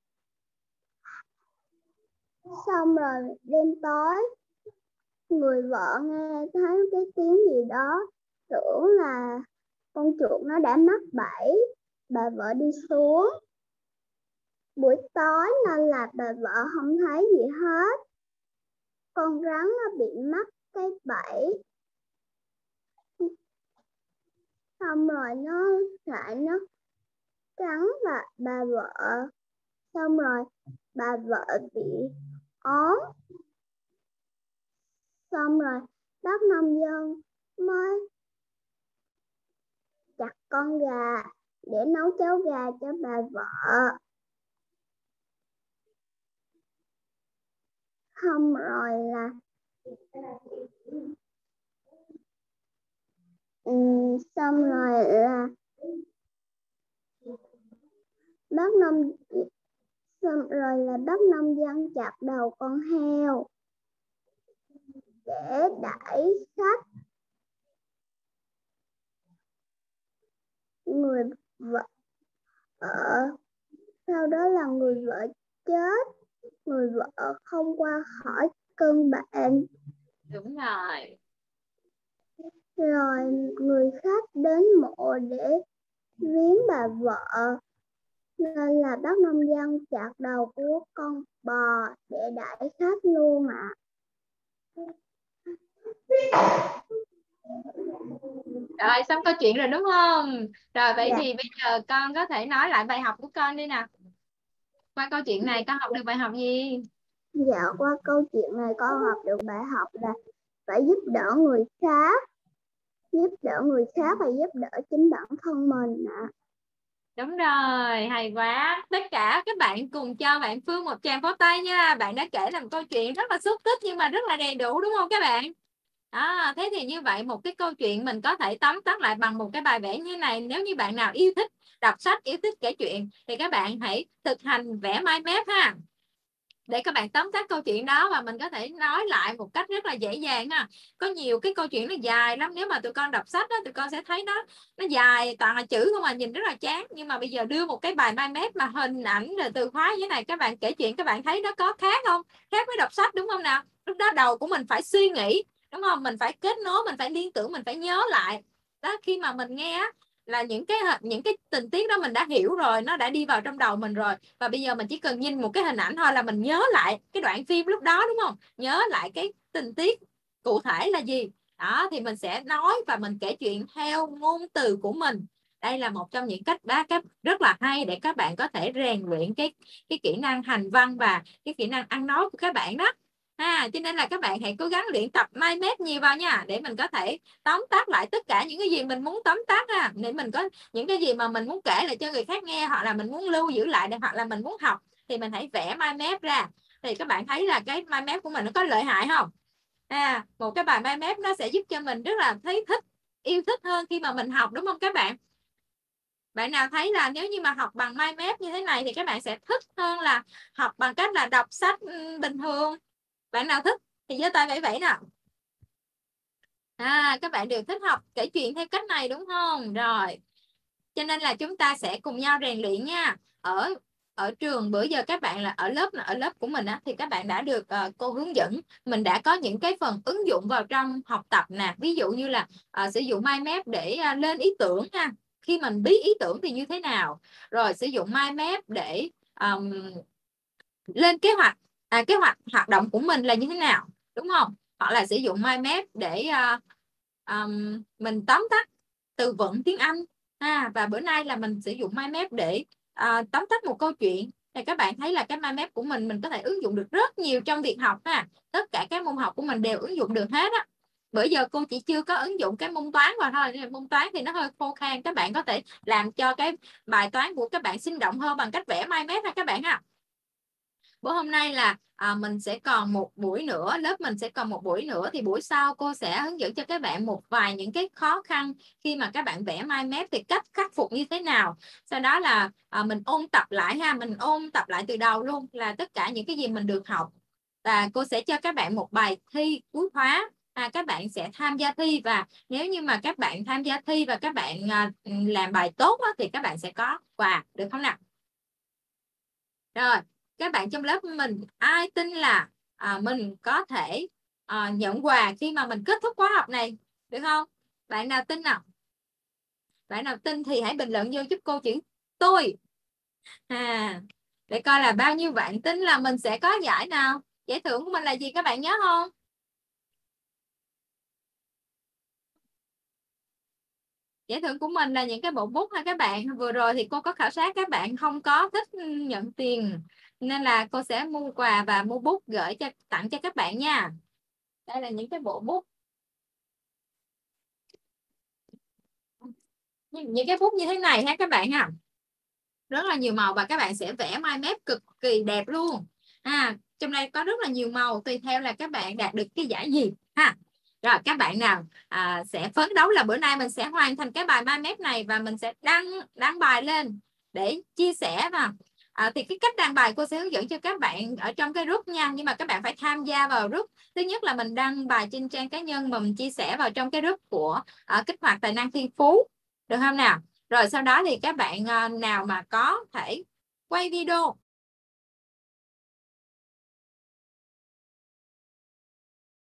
Xong rồi đêm tối, người vợ nghe thấy cái tiếng gì đó, tưởng là con chuột nó đã mắc bẫy. Bà vợ đi xuống. Buổi tối nên là bà vợ không thấy gì hết. Con rắn nó bị mắc cái bẫy. Xong rồi nó cắn bà vợ. Xong rồi bà vợ bị ốm. Xong rồi bác nông dân mới chặt con gà để nấu cháo gà cho bà vợ. Xong rồi là bác nông dân chặt đầu con heo để đãi khách. Người vợ sau đó là người vợ chết. Người vợ không qua khỏi cơn bệnh. Đúng rồi. Rồi người khách đến mộ để viếng bà vợ, nên là bác nông dân chặt đầu của con bò để đãi khách luôn ạ. Rồi xong câu chuyện rồi đúng không? Rồi vậy Dạ. thì bây giờ con có thể nói lại bài học của con đi nè. Qua câu chuyện này con học được bài học gì? Dạ, qua câu chuyện này con học được bài học là phải giúp đỡ người khác, và giúp đỡ chính bản thân mình ạ. Đúng rồi, hay quá. Tất cả các bạn cùng cho bạn Phương một tràng pháo tay nha. Bạn đã kể làm câu chuyện rất là xúc tích nhưng mà rất là đầy đủ đúng không các bạn? Thế thì như vậy một cái câu chuyện mình có thể tóm tắt lại bằng một cái bài vẽ như thế này. Nếu như bạn nào yêu thích đọc sách, yêu thích kể chuyện thì các bạn hãy thực hành vẽ mind map ha. Để các bạn tóm tắt câu chuyện đó và mình có thể nói lại một cách rất là dễ dàng ha. Có nhiều cái câu chuyện nó dài lắm, nếu mà tụi con đọc sách đó, tụi con sẽ thấy nó dài toàn là chữ không mà nhìn rất là chán. Nhưng mà bây giờ đưa một cái bài mind map mà hình ảnh rồi từ khóa như thế này, các bạn kể chuyện các bạn thấy nó có khác không? Khác với đọc sách đúng không nào? Lúc đó đầu của mình phải suy nghĩ đúng không? Mình phải kết nối, mình phải liên tưởng, mình phải nhớ lại. Đó, khi mà mình nghe là những cái tình tiết đó mình đã hiểu rồi, nó đã đi vào trong đầu mình rồi, và bây giờ mình chỉ cần nhìn một cái hình ảnh thôi là mình nhớ lại cái đoạn phim lúc đó đúng không, nhớ lại cái tình tiết cụ thể là gì đó, thì mình sẽ nói và mình kể chuyện theo ngôn từ của mình. Đây là một trong những cách rất là hay để các bạn có thể rèn luyện cái kỹ năng hành văn và cái kỹ năng ăn nói của các bạn đó. Cho nên là các bạn hãy cố gắng luyện tập mind map nhiều vào nha, để mình có thể tóm tắt lại tất cả những cái gì mình muốn tóm tắt ha, để mình có những cái gì mà mình muốn kể lại cho người khác nghe, hoặc là mình muốn lưu giữ lại, hoặc là mình muốn học, thì mình hãy vẽ mind map ra. Thì các bạn thấy là cái mind map của mình nó có lợi hại không? Một cái bài mind map nó sẽ giúp cho mình rất là thấy thích, yêu thích hơn khi mà mình học đúng không các bạn? Bạn nào thấy là nếu như mà học bằng mind map như thế này thì các bạn sẽ thích hơn là học bằng cách là đọc sách bình thường? Bạn nào thích thì giơ tay vẫy vẫy nào. Các bạn đều thích học kể chuyện theo cách này đúng không? Rồi, cho nên là chúng ta sẽ cùng nhau rèn luyện nha. Ở trường bữa giờ các bạn là ở lớp của mình thì các bạn đã được cô hướng dẫn, mình đã có những cái phần ứng dụng vào trong học tập nè, ví dụ như là sử dụng mind map để lên ý tưởng ha, khi mình bí ý tưởng thì như thế nào, rồi sử dụng mind map để lên kế hoạch hoạt động của mình là như thế nào đúng không, hoặc là sử dụng mind map để mình tóm tắt từ vựng tiếng Anh và bữa nay là mình sử dụng mind map để tóm tắt một câu chuyện. Thì các bạn thấy là cái mind map của mình có thể ứng dụng được rất nhiều trong việc học ha, tất cả các môn học của mình đều ứng dụng được hết á. Bữa giờ cô chỉ chưa có ứng dụng cái môn toán vào thôi, môn toán thì nó hơi khô khan, các bạn có thể làm cho cái bài toán của các bạn sinh động hơn bằng cách vẽ mind map ha các bạn ha. Bữa hôm nay là mình sẽ còn một buổi nữa, lớp mình sẽ còn một buổi nữa, thì buổi sau cô sẽ hướng dẫn cho các bạn một vài những cái khó khăn khi mà các bạn vẽ mind map thì cách khắc phục như thế nào. Sau đó là mình ôn tập lại ha, mình ôn tập lại từ đầu luôn là tất cả những cái gì mình được học, và cô sẽ cho các bạn một bài thi cuối khóa. Các bạn sẽ tham gia thi, và nếu như mà các bạn tham gia thi và các bạn làm bài tốt thì các bạn sẽ có quà, được không nào? Rồi, các bạn trong lớp mình ai tin là mình có thể nhận quà khi mà mình kết thúc khóa học này, được không? Bạn nào tin nào? Bạn nào tin thì hãy bình luận vô giúp cô chữ tôi. Để coi là bao nhiêu bạn tin là mình sẽ có giải nào. Giải thưởng của mình là gì các bạn nhớ không? Giải thưởng của mình là những cái bộ bút ha các bạn. Vừa rồi thì cô có khảo sát các bạn không có thích nhận tiền, nên là cô sẽ mua quà và mua bút gửi tặng cho các bạn nha. Đây là những cái bộ bút, những cái bút như thế này ha các bạn ha, rất là nhiều màu và các bạn sẽ vẽ mind map cực kỳ đẹp luôn. Trong đây có rất là nhiều màu, tùy theo là các bạn đạt được cái giải gì ha. Rồi các bạn nào sẽ phấn đấu là bữa nay mình sẽ hoàn thành cái bài mind map này và mình sẽ đăng bài lên để chia sẻ mà. Thì cái cách đăng bài cô sẽ hướng dẫn cho các bạn ở trong cái group nha, nhưng mà các bạn phải tham gia vào group. Thứ nhất là mình đăng bài trên trang cá nhân mà mình chia sẻ vào trong cái group của kích hoạt tài năng thiên phú, được không nào? Rồi sau đó thì các bạn nào mà có thể quay video